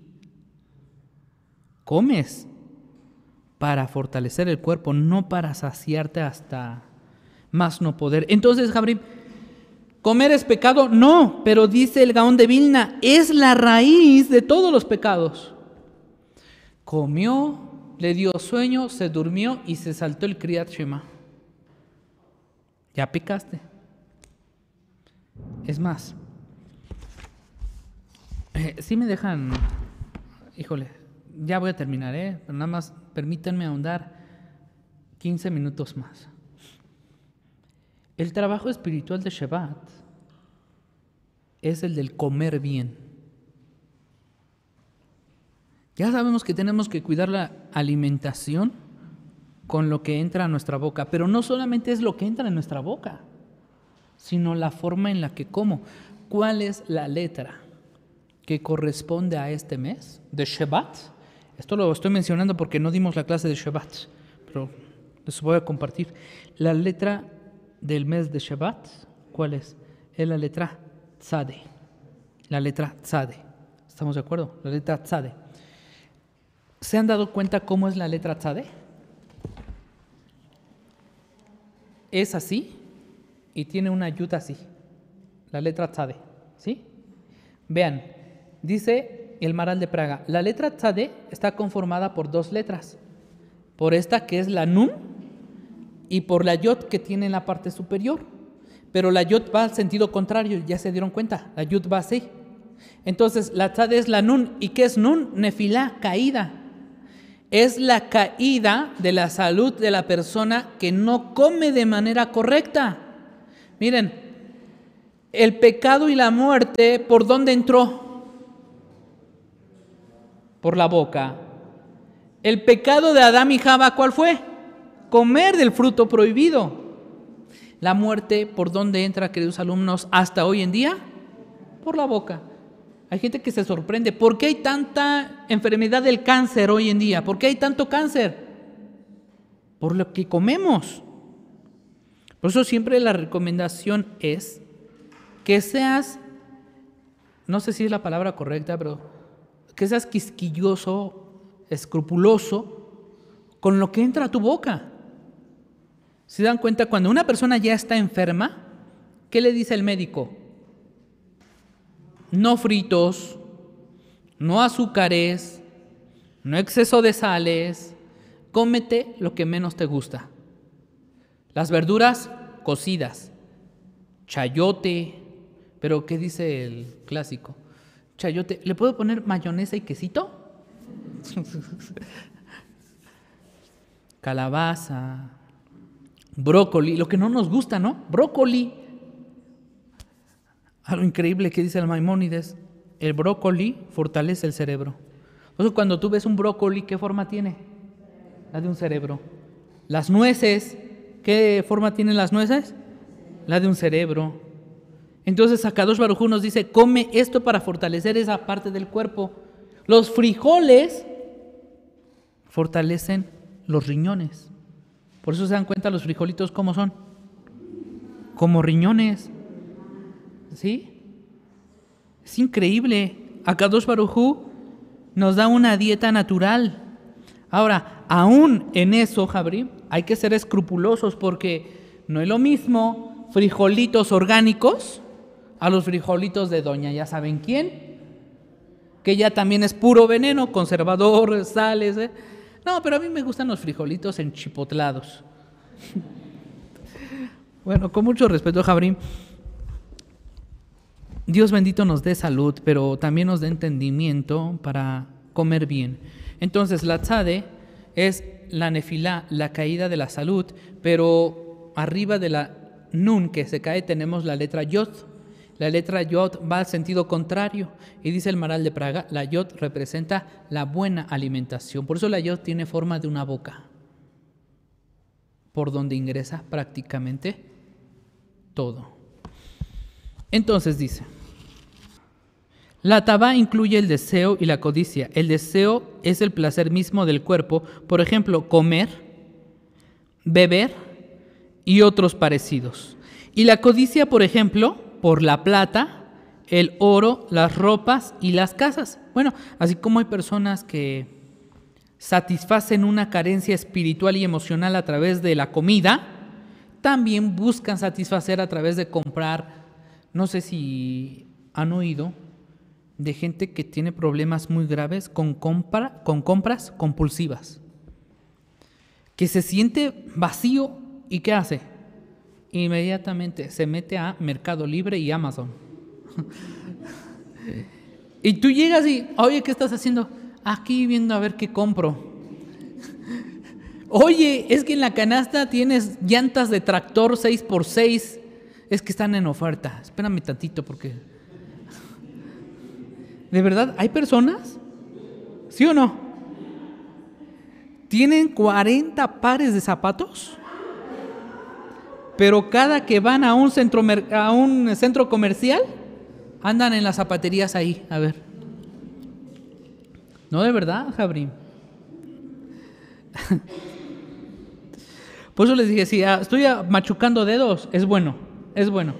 comes para fortalecer el cuerpo, no para saciarte hasta más no poder. Entonces, Jabrim, ¿comer es pecado? No, pero dice el Gaón de Vilna, es la raíz de todos los pecados. Comió, le dio sueño, se durmió y se saltó el Kriyat Shema. Ya pecaste. Es más, si me dejan, híjole, ya voy a terminar, pero nada más permítanme ahondar 15 minutos más. El trabajo espiritual de Shabbat es el del comer bien. Ya sabemos que tenemos que cuidar la alimentación con lo que entra a nuestra boca, pero no solamente es lo que entra en nuestra boca, sino la forma en la que como. ¿Cuál es la letra que corresponde a este mes de Shabbat? Esto lo estoy mencionando porque no dimos la clase de Shabbat, pero les voy a compartir. La letra del mes de Shabbat, ¿cuál es? Es la letra Tzade. La letra Tzade. ¿Estamos de acuerdo? La letra Tzade. ¿Se han dado cuenta cómo es la letra Tzade? Es así y tiene una yud así. La letra Tzade. ¿Sí? Vean, dice el Maral de Praga, la letra Tzade está conformada por dos letras. Por esta que es la Nun y por la yod que tiene en la parte superior. Pero la yod va al sentido contrario, ya se dieron cuenta, la yod va así. Entonces la Tzade es la Nun. ¿Y qué es Nun? Nefilá, caída. Es la caída de la salud de la persona que no come de manera correcta. Miren, el pecado y la muerte, ¿por dónde entró? Por la boca. El pecado de Adán y Java, ¿cuál fue? Comer del fruto prohibido. La muerte, ¿por dónde entra, queridos alumnos, hasta hoy en día? Por la boca. Hay gente que se sorprende. ¿Por qué hay tanta enfermedad del cáncer hoy en día? ¿Por qué hay tanto cáncer? Por lo que comemos. Por eso siempre la recomendación es que seas, no sé si es la palabra correcta, pero que seas quisquilloso, escrupuloso con lo que entra a tu boca. ¿Se dan cuenta? Cuando una persona ya está enferma, ¿qué le dice el médico? No fritos, no azúcares, no exceso de sales, cómete lo que menos te gusta. Las verduras cocidas, chayote, pero ¿qué dice el clásico? Chayote, ¿le puedo poner mayonesa y quesito? Calabaza, brócoli, lo que no nos gusta, ¿no? Brócoli. Algo increíble que dice el Maimónides, el brócoli fortalece el cerebro. Por eso cuando tú ves un brócoli, ¿qué forma tiene? La de un cerebro. Las nueces, ¿qué forma tienen las nueces? La de un cerebro. Entonces Akadosh Baruj Hu nos dice, come esto para fortalecer esa parte del cuerpo. Los frijoles fortalecen los riñones. Por eso se dan cuenta los frijolitos cómo son. Como riñones. ¿Sí? Es increíble. Akadosh Baruj Hu nos da una dieta natural. Ahora, aún en eso, Jabri, hay que ser escrupulosos porque no es lo mismo frijolitos orgánicos a los frijolitos de doña, ya saben quién, que ya también es puro veneno, conservador, sales. No, pero a mí me gustan los frijolitos enchipotlados. Bueno, con mucho respeto, Jabrim, Dios bendito nos dé salud, pero también nos dé entendimiento para comer bien. Entonces, la tzade es la nefilá, la caída de la salud, pero arriba de la nun que se cae tenemos la letra yod. La letra yod va al sentido contrario y dice el Maral de Praga, la yod representa la buena alimentación. Por eso la yod tiene forma de una boca, por donde ingresa prácticamente todo. Entonces dice, la tabá incluye el deseo y la codicia. El deseo es el placer mismo del cuerpo, por ejemplo, comer, beber y otros parecidos. Y la codicia, por ejemplo, por la plata, el oro, las ropas y las casas. Bueno, así como hay personas que satisfacen una carencia espiritual y emocional a través de la comida, también buscan satisfacer a través de comprar. No sé si han oído de gente que tiene problemas muy graves con compras compulsivas, que se siente vacío y ¿qué hace? Inmediatamente se mete a Mercado Libre y Amazon. Y tú llegas y, oye, ¿qué estás haciendo? Aquí viendo a ver qué compro. Oye, es que en la canasta tienes llantas de tractor 6x6. Es que están en oferta. Espérame tantito porque... ¿De verdad hay personas? ¿Sí o no? ¿Tienen 40 pares de zapatos? Pero cada que van a un centro comercial, andan en las zapaterías ahí, a ver. No, de verdad, Jabrim. Por eso les dije, si estoy machucando dedos, es bueno, es bueno.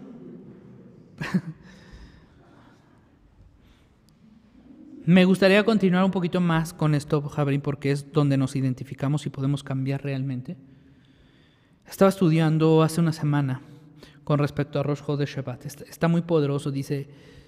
Me gustaría continuar un poquito más con esto, Jabrim, porque es donde nos identificamos y podemos cambiar realmente. Estaba estudiando hace una semana con respecto a Rosh Chodesh Shevat. Está muy poderoso, dice,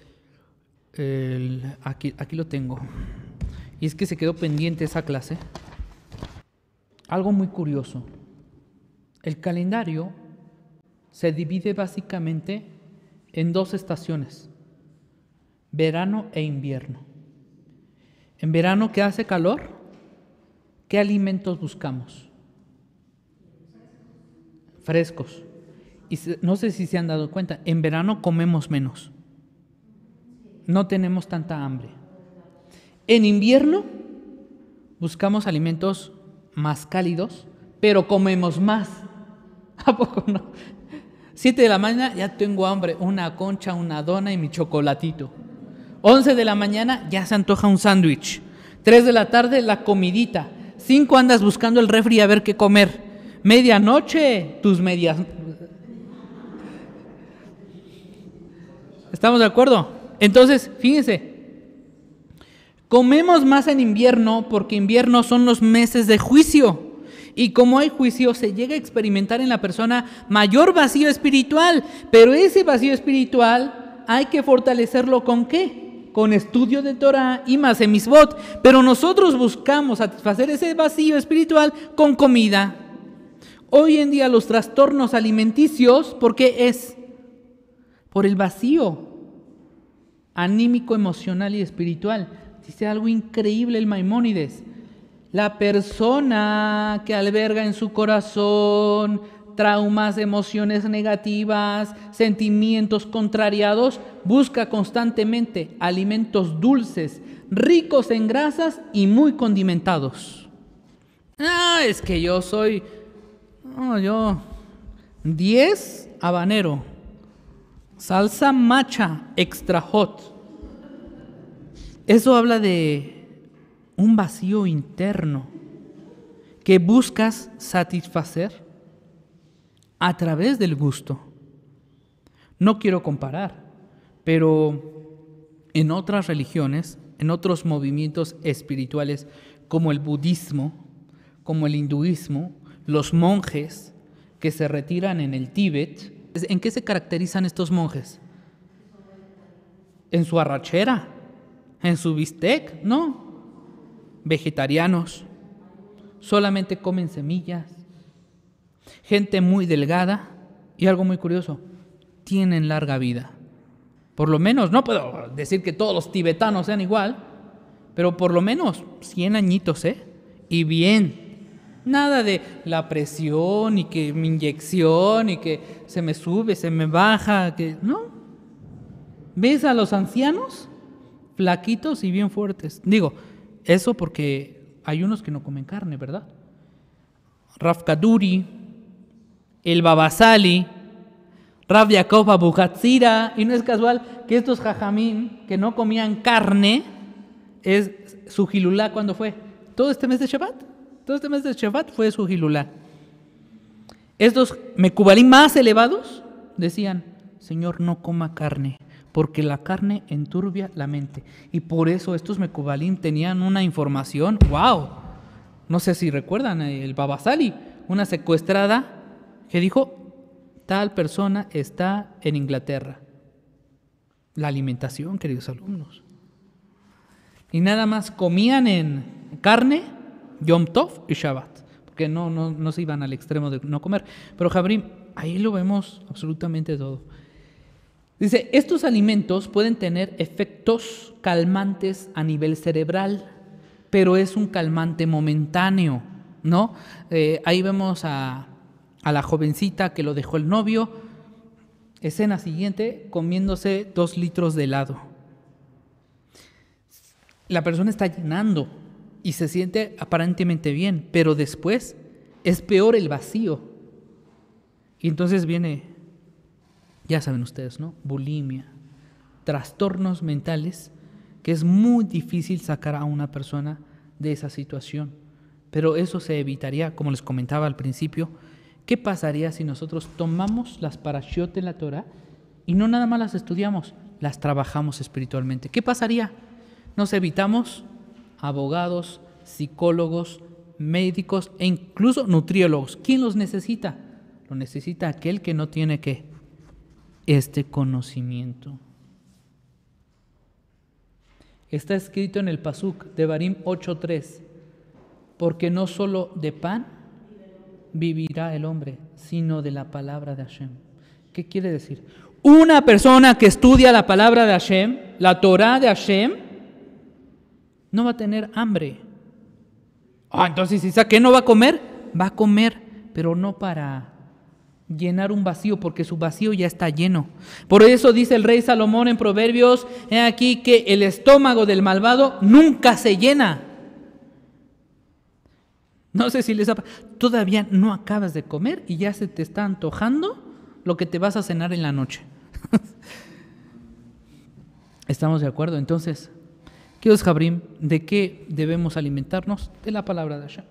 aquí lo tengo. Y es que se quedó pendiente esa clase. Algo muy curioso. El calendario se divide básicamente en dos estaciones, verano e invierno. En verano, ¿qué hace calor? ¿Qué alimentos buscamos? Frescos. Y no sé si se han dado cuenta, en verano comemos menos. No tenemos tanta hambre. En invierno buscamos alimentos más cálidos, pero comemos más. ¿A poco no? 7 de la mañana ya tengo hambre, una concha, una dona y mi chocolatito. 11 de la mañana ya se antoja un sándwich. 3 de la tarde la comidita. 5 andas buscando el refri a ver qué comer. Medianoche, tus medias. ¿Estamos de acuerdo? Entonces, fíjense, comemos más en invierno porque invierno son los meses de juicio. Y como hay juicio, se llega a experimentar en la persona mayor vacío espiritual. Pero ese vacío espiritual hay que fortalecerlo ¿con qué? con estudio de Torah y más en Misbot. Pero nosotros buscamos satisfacer ese vacío espiritual con comida. Hoy en día los trastornos alimenticios, ¿por qué es? Por el vacío anímico, emocional y espiritual. Dice algo increíble el Maimónides. La persona que alberga en su corazón traumas, emociones negativas, sentimientos contrariados, busca constantemente alimentos dulces, ricos en grasas y muy condimentados. Es que yo soy... 10 habanero, salsa macha extra hot. Eso habla de un vacío interno que buscas satisfacer a través del gusto. No quiero comparar, pero en otras religiones, en otros movimientos espirituales como el budismo, como el hinduismo, los monjes que se retiran en el Tíbet, ¿en qué se caracterizan estos monjes? En su arrachera, en su bistec, no. Vegetarianos, solamente comen semillas, gente muy delgada y algo muy curioso, tienen larga vida. Por lo menos, no puedo decir que todos los tibetanos sean igual, pero por lo menos 100 añitos, y bien. Nada de la presión y que mi inyección y que se me sube, se me baja, que no. ¿Ves a los ancianos? Flaquitos y bien fuertes. Digo, eso porque hay unos que no comen carne, ¿verdad? Rav Kaduri, el Babasali, Rav Yaakov Abuhatzira, y no es casual que estos jajamín que no comían carne, es su Hilulá. ¿Cuándo fue? ¿Todo este mes de Shabbat? Todo este mes de Shabbat fue su Hilulá. Estos mekubalín más elevados decían, Señor, no coma carne, porque la carne enturbia la mente. Y por eso estos mekubalín tenían una información, wow. No sé si recuerdan, el Babasali, una secuestrada que dijo, tal persona está en Inglaterra. La alimentación, queridos alumnos. Y nada más comían en carne, Yom Tov y Shabbat, porque no se iban al extremo de no comer. Pero Jabrim, ahí lo vemos absolutamente todo. Dice, estos alimentos pueden tener efectos calmantes a nivel cerebral, pero es un calmante momentáneo, ¿no? Ahí vemos a la jovencita que lo dejó el novio, escena siguiente, comiéndose 2 litros de helado. La persona está llenando y se siente aparentemente bien, pero después es peor el vacío. Y entonces viene, ya saben ustedes, ¿no? Bulimia, trastornos mentales, que es muy difícil sacar a una persona de esa situación. Pero eso se evitaría, como les comentaba al principio. ¿Qué pasaría si nosotros tomamos las parashiot de la Torah y no nada más las estudiamos, las trabajamos espiritualmente? ¿Qué pasaría? Nos evitamos abogados, psicólogos, médicos e incluso nutriólogos. ¿Quién los necesita? Lo necesita aquel que no tiene este conocimiento. Está escrito en el Pasuk de Devarim 8:3, porque no solo de pan vivirá el hombre, sino de la palabra de Hashem. ¿Qué quiere decir? Una persona que estudia la palabra de Hashem, la Torah de Hashem, no va a tener hambre. Entonces, ¿qué no va a comer? Va a comer, pero no para llenar un vacío, porque su vacío ya está lleno. Por eso dice el rey Salomón en Proverbios, he aquí que el estómago del malvado nunca se llena. No sé si les ha pasado, todavía no acabas de comer y ya se te está antojando lo que te vas a cenar en la noche. ¿Estamos de acuerdo? Entonces, ¿qué Jabrim? ¿De qué debemos alimentarnos? De la palabra de Hashem.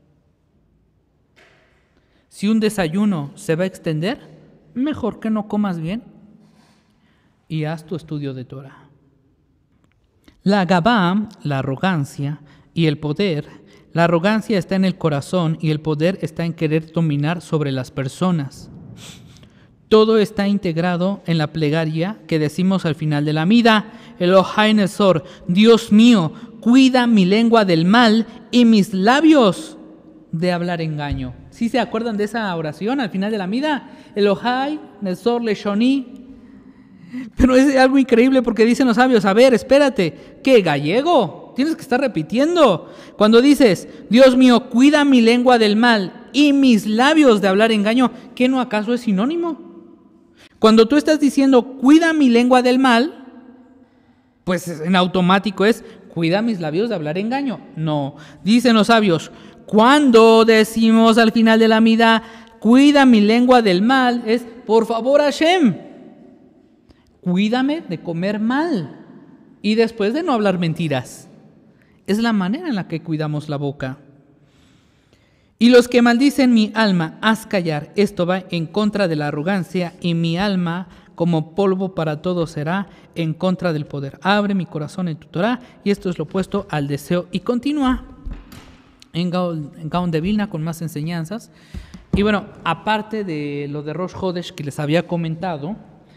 Si un desayuno se va a extender, mejor que no comas bien y haz tu estudio de Torah. La gabá, la arrogancia y el poder. La arrogancia está en el corazón y el poder está en querer dominar sobre las personas. Todo está integrado en la plegaria que decimos al final de la mida. Elohai Nesor, Dios mío, cuida mi lengua del mal y mis labios de hablar engaño. ¿Sí se acuerdan de esa oración al final de la mida? Elohai Nesor Leshoni. Pero es algo increíble porque dicen los sabios, a ver, espérate, ¿qué, gallego? Tienes que estar repitiendo. Cuando dices, Dios mío, cuida mi lengua del mal y mis labios de hablar engaño, ¿qué no acaso es sinónimo? Cuando tú estás diciendo, cuida mi lengua del mal, pues en automático es, cuida mis labios de hablar engaño. No, dicen los sabios, cuando decimos al final de la mida, cuida mi lengua del mal, es, por favor Hashem, cuídame de comer mal y después de no hablar mentiras. Es la manera en la que cuidamos la boca. Y los que maldicen mi alma, haz callar. Esto va en contra de la arrogancia y mi alma como polvo para todo será en contra del poder. Abre mi corazón en tu Torah y esto es lo opuesto al deseo. Y continúa en Gaon de Vilna con más enseñanzas. Y bueno, aparte de lo de Rosh Hodesh que les había comentado,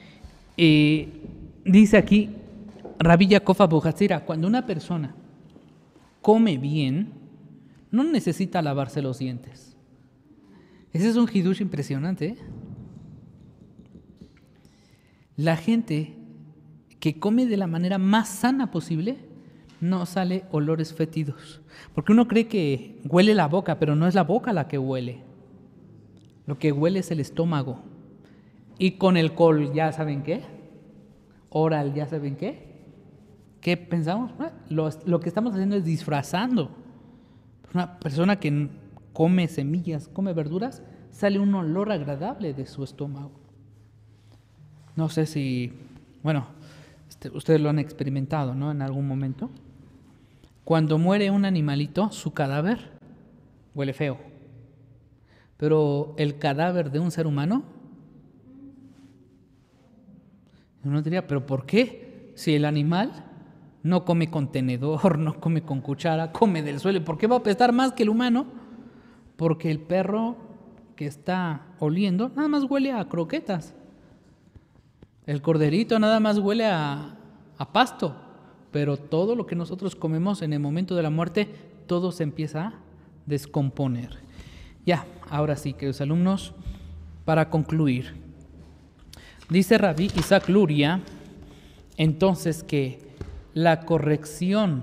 dice aquí Rabbi Yaakov Abuhatzira, cuando una persona come bien, no necesita lavarse los dientes. Ese es un hidush impresionante, ¿eh? La gente que come de la manera más sana posible no sale olores fétidos. Porque uno cree que huele la boca, pero no es la boca la que huele. Lo que huele es el estómago. Y con el col, ¿ya saben qué? Oral, ¿ya saben qué? ¿Qué pensamos? Lo que estamos haciendo es disfrazando. Una persona que come semillas, come verduras, sale un olor agradable de su estómago. No sé si, bueno, ustedes lo han experimentado, ¿no? En algún momento. Cuando muere un animalito, su cadáver huele feo. Pero el cadáver de un ser humano, uno diría, ¿pero por qué? Si el animal no come con tenedor, no come con cuchara, come del suelo. ¿Por qué va a apestar más que el humano? Porque el perro que está oliendo nada más huele a croquetas. El corderito nada más huele a pasto. Pero todo lo que nosotros comemos en el momento de la muerte, todo se empieza a descomponer. Ya, ahora sí, queridos alumnos, para concluir. Dice Rabbi Isaac Luria, entonces que la corrección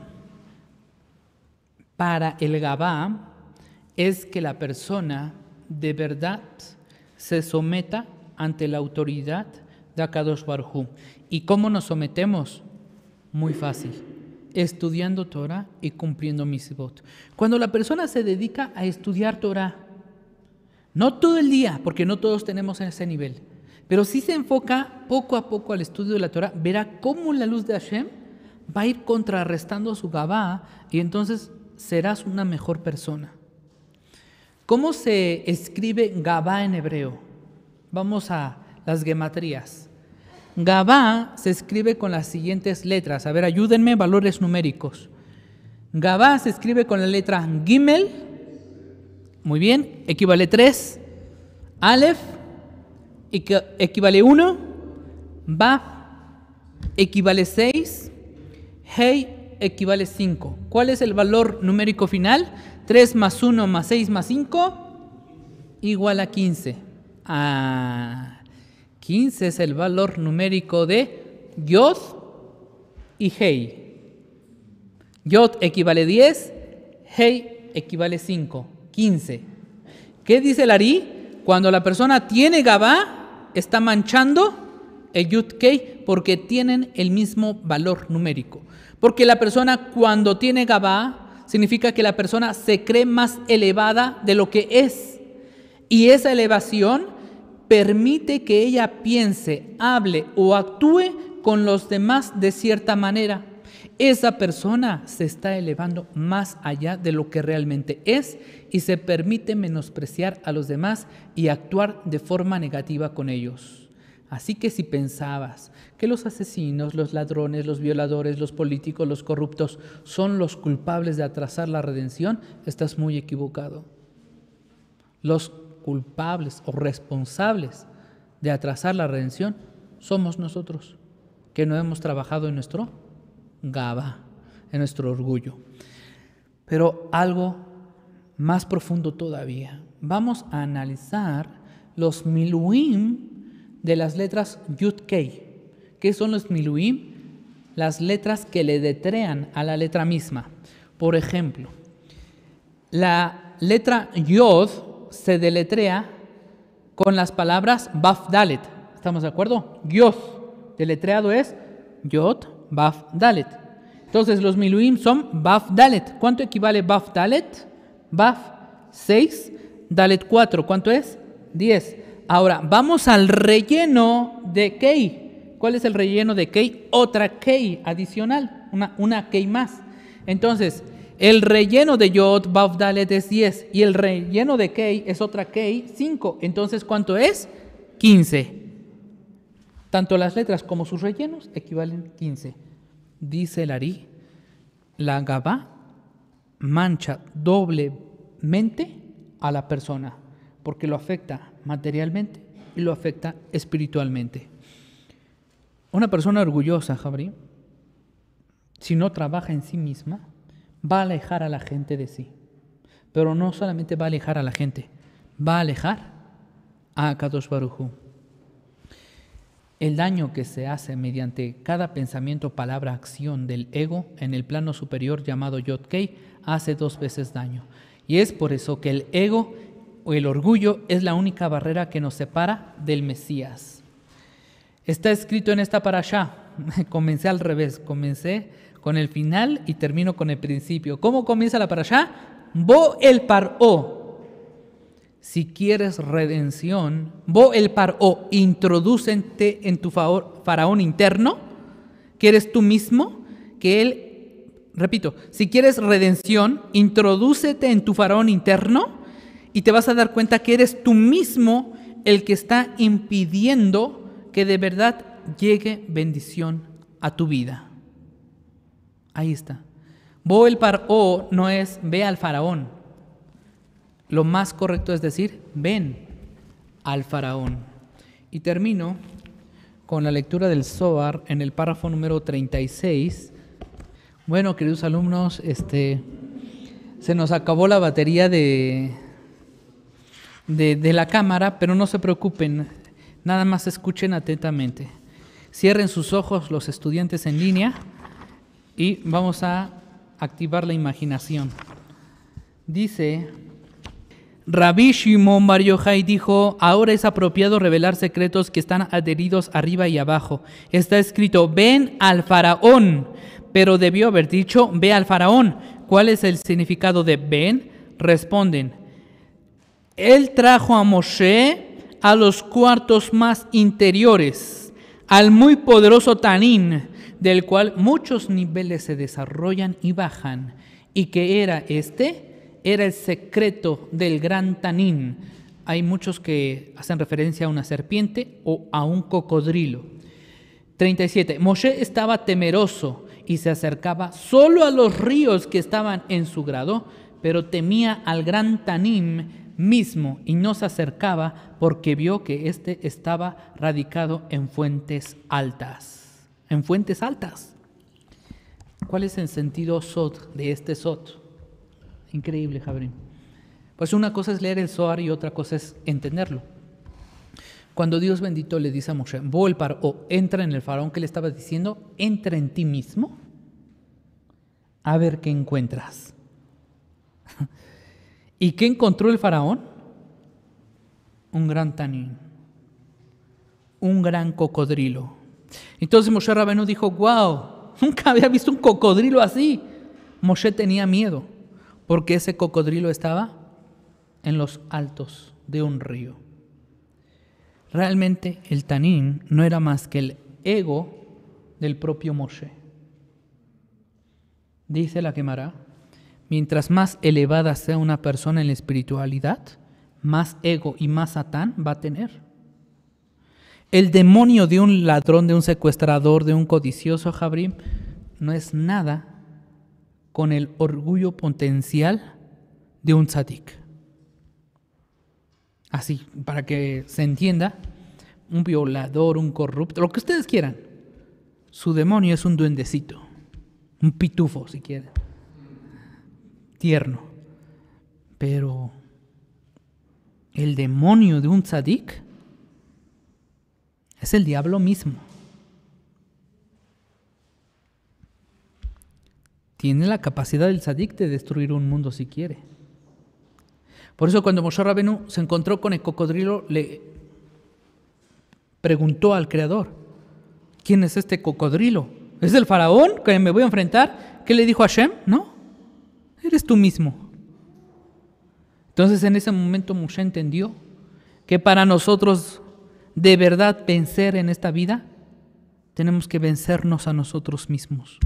para el Gabá es que la persona de verdad se someta ante la autoridad de Akadosh Baruj Hu. ¿Y cómo nos sometemos? Muy fácil, estudiando Torah y cumpliendo mitzvot. Cuando la persona se dedica a estudiar Torah, no todo el día, porque no todos tenemos ese nivel, pero sí se enfoca poco a poco al estudio de la Torah, verá cómo la luz de Hashem va a ir contrarrestando su Gabá y entonces serás una mejor persona. ¿Cómo se escribe Gabá en hebreo? Vamos a las gematrías. Gabá se escribe con las siguientes letras. A ver, ayúdenme, valores numéricos. Gabá se escribe con la letra Gimel. Muy bien, equivale 3. Aleph equivale 1. Ba equivale 6. Hei equivale 5. ¿Cuál es el valor numérico final? 3 más 1 más 6 más 5 igual a 15. 15 es el valor numérico de Yod y Hei. Yod equivale 10, Hei equivale 5. 15. ¿Qué dice el Ari? Cuando la persona tiene Gabá, está manchando el Yud Kei porque tienen el mismo valor numérico. Porque la persona cuando tiene Gabá significa que la persona se cree más elevada de lo que es. Y esa elevación permite que ella piense, hable o actúe con los demás de cierta manera. Esa persona se está elevando más allá de lo que realmente es y se permite menospreciar a los demás y actuar de forma negativa con ellos. Así que si pensabas que los asesinos, los ladrones, los violadores, los políticos, los corruptos son los culpables de atrasar la redención, estás muy equivocado. Los culpables o responsables de atrasar la redención somos nosotros, que no hemos trabajado en nuestro gaba, en nuestro orgullo. Pero algo más profundo todavía. Vamos a analizar los miluim de las letras Yud-Kei. ¿Qué son los miluim? Las letras que le deletrean a la letra misma. Por ejemplo, la letra Yod se deletrea con las palabras Baf Dalet. ¿Estamos de acuerdo? Yod, deletreado es Yod, Baf Dalet. Entonces los miluim son Baf Dalet. ¿Cuánto equivale Baf Dalet? Baf 6, Dalet 4. ¿Cuánto es? 10. Ahora, vamos al relleno de Kei. ¿Cuál es el relleno de Kei? Otra Kei adicional, una Kei más. Entonces, el relleno de Yod, Baf Dalet es 10 y el relleno de Kei es otra Kei, 5. Entonces, ¿cuánto es? 15. Tanto las letras como sus rellenos equivalen 15. Dice el Ari, la Gabá mancha doblemente a la persona porque lo afecta materialmente y lo afecta espiritualmente. Una persona orgullosa, Jabri, si no trabaja en sí misma, va a alejar a la gente de sí. Pero no solamente va a alejar a la gente, va a alejar a Kadosh Baruj Hu. El daño que se hace mediante cada pensamiento, palabra, acción del ego en el plano superior llamado Yod-Kei hace 2 veces daño. Y es por eso que el ego o el orgullo es la única barrera que nos separa del Mesías. Está escrito en esta parashá. Comencé al revés, comencé con el final y termino con el principio. ¿Cómo comienza la parashá? Bo el paró. Si quieres redención, Bo el paró, introdúcete en tu faraón interno, que eres tú mismo, que él, repito, si quieres redención, introdúcete en tu faraón interno y te vas a dar cuenta que eres tú mismo el que está impidiendo que de verdad llegue bendición a tu vida. Ahí está. Bo el paró no es ve al faraón. Lo más correcto es decir, ven al faraón. Y termino con la lectura del Zohar en el párrafo número 36. Bueno, queridos alumnos, se nos acabó la batería de la cámara, pero no se preocupen, nada más escuchen atentamente. Cierren sus ojos los estudiantes en línea y vamos a activar la imaginación. Dice, Rabbi Shimon Bar Yochai dijo, ahora es apropiado revelar secretos que están adheridos arriba y abajo. Está escrito, ven al faraón, pero debió haber dicho, ve al faraón. ¿Cuál es el significado de ven? Responden, él trajo a Moshe a los cuartos más interiores, al muy poderoso Tanín, del cual muchos niveles se desarrollan y bajan, y que era el secreto del gran Tanín. Hay muchos que hacen referencia a una serpiente o a un cocodrilo. 37. Moshe estaba temeroso y se acercaba solo a los ríos que estaban en su grado, pero temía al gran Tanín mismo y no se acercaba porque vio que éste estaba radicado en fuentes altas. En fuentes altas. ¿Cuál es el sentido sod de este sod? Increíble, Jabrín. Pues una cosa es leer el Zohar y otra cosa es entenderlo. Cuando Dios bendito le dice a Moshe, Bo el paró, entra en el faraón, ¿qué le estaba diciendo? Entra en ti mismo a ver qué encuentras. ¿Y qué encontró el faraón? Un gran tanín, un gran cocodrilo. Entonces Moshe Rabenu dijo, wow, nunca había visto un cocodrilo así. Moshe tenía miedo porque ese cocodrilo estaba en los altos de un río. Realmente el tanín no era más que el ego del propio Moshe. Dice la Gemara, mientras más elevada sea una persona en la espiritualidad, más ego y más satán va a tener. El demonio de un ladrón, de un secuestrador, de un codicioso, Jabrim, no es nada con el orgullo potencial de un tzadik. Así, para que se entienda, un violador, un corrupto, lo que ustedes quieran. Su demonio es un duendecito, un pitufo si quieren, tierno. Pero el demonio de un tzadik es el diablo mismo. Tiene la capacidad del tzadik de destruir un mundo si quiere. Por eso cuando Moshe Rabenu se encontró con el cocodrilo, le preguntó al Creador, ¿quién es este cocodrilo? ¿Es el faraón que me voy a enfrentar? ¿Qué le dijo a Hashem? No, eres tú mismo. Entonces en ese momento Moshe entendió que para nosotros de verdad vencer en esta vida, tenemos que vencernos a nosotros mismos.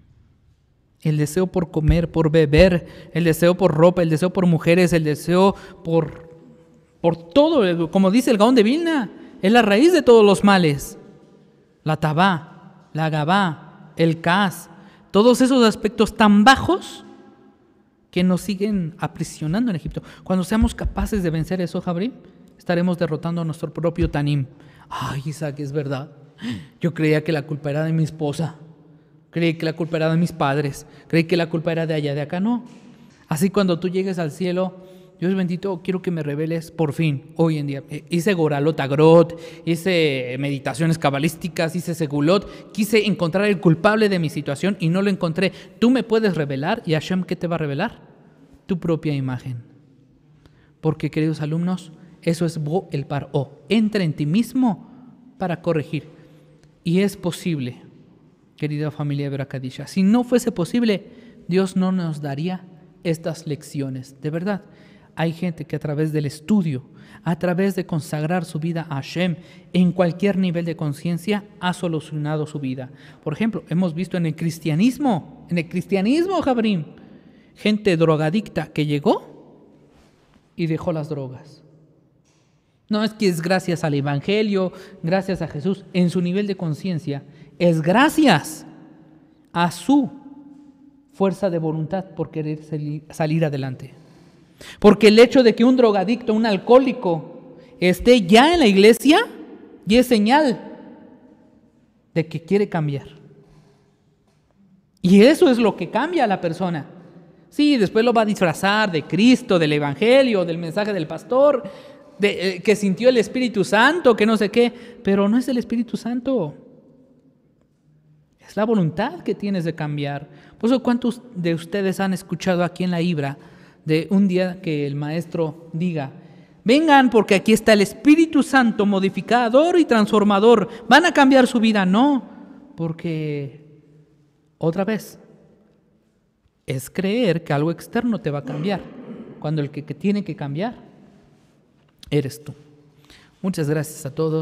El deseo por comer, por beber, el deseo por ropa, el deseo por mujeres, el deseo por todo, como dice el Gaón de Vilna, es la raíz de todos los males. La tabá, la gabá, el kas, todos esos aspectos tan bajos que nos siguen aprisionando en Egipto. Cuando seamos capaces de vencer eso, Jabrim, estaremos derrotando a nuestro propio Tanim. Ay, Isaac, es verdad. Yo creía que la culpa era de mi esposa. Creí que la culpa era de mis padres. Creí que la culpa era de allá, de acá. No. Así cuando tú llegues al cielo, Dios bendito, quiero que me reveles por fin, hoy en día. Hice Goralot Agrot, hice meditaciones cabalísticas, hice Segulot. Quise encontrar el culpable de mi situación y no lo encontré. Tú me puedes revelar. ¿Y Hashem qué te va a revelar? Tu propia imagen. Porque, queridos alumnos, eso es Bo el Paró. Entra en ti mismo para corregir. Y es posible, querida familia de Berakadisha. Si no fuese posible, Dios no nos daría estas lecciones. De verdad, hay gente que a través del estudio, a través de consagrar su vida a Hashem, en cualquier nivel de conciencia, ha solucionado su vida. Por ejemplo, hemos visto en el cristianismo, Jabrim, gente drogadicta que llegó y dejó las drogas. No es que es gracias al Evangelio, gracias a Jesús, en su nivel de conciencia, es gracias a su fuerza de voluntad por querer salir adelante. Porque el hecho de que un drogadicto, un alcohólico, esté ya en la iglesia, ya es señal de que quiere cambiar. Y eso es lo que cambia a la persona. Sí, después lo va a disfrazar de Cristo, del Evangelio, del mensaje del pastor, que sintió el Espíritu Santo, que no sé qué, pero no es el Espíritu Santo. Es la voluntad que tienes de cambiar. Por eso, ¿cuántos de ustedes han escuchado aquí en la Ibra de un día que el maestro diga, vengan porque aquí está el Espíritu Santo modificador y transformador, van a cambiar su vida? No, porque otra vez es creer que algo externo te va a cambiar, cuando el que tiene que cambiar eres tú. Muchas gracias a todos.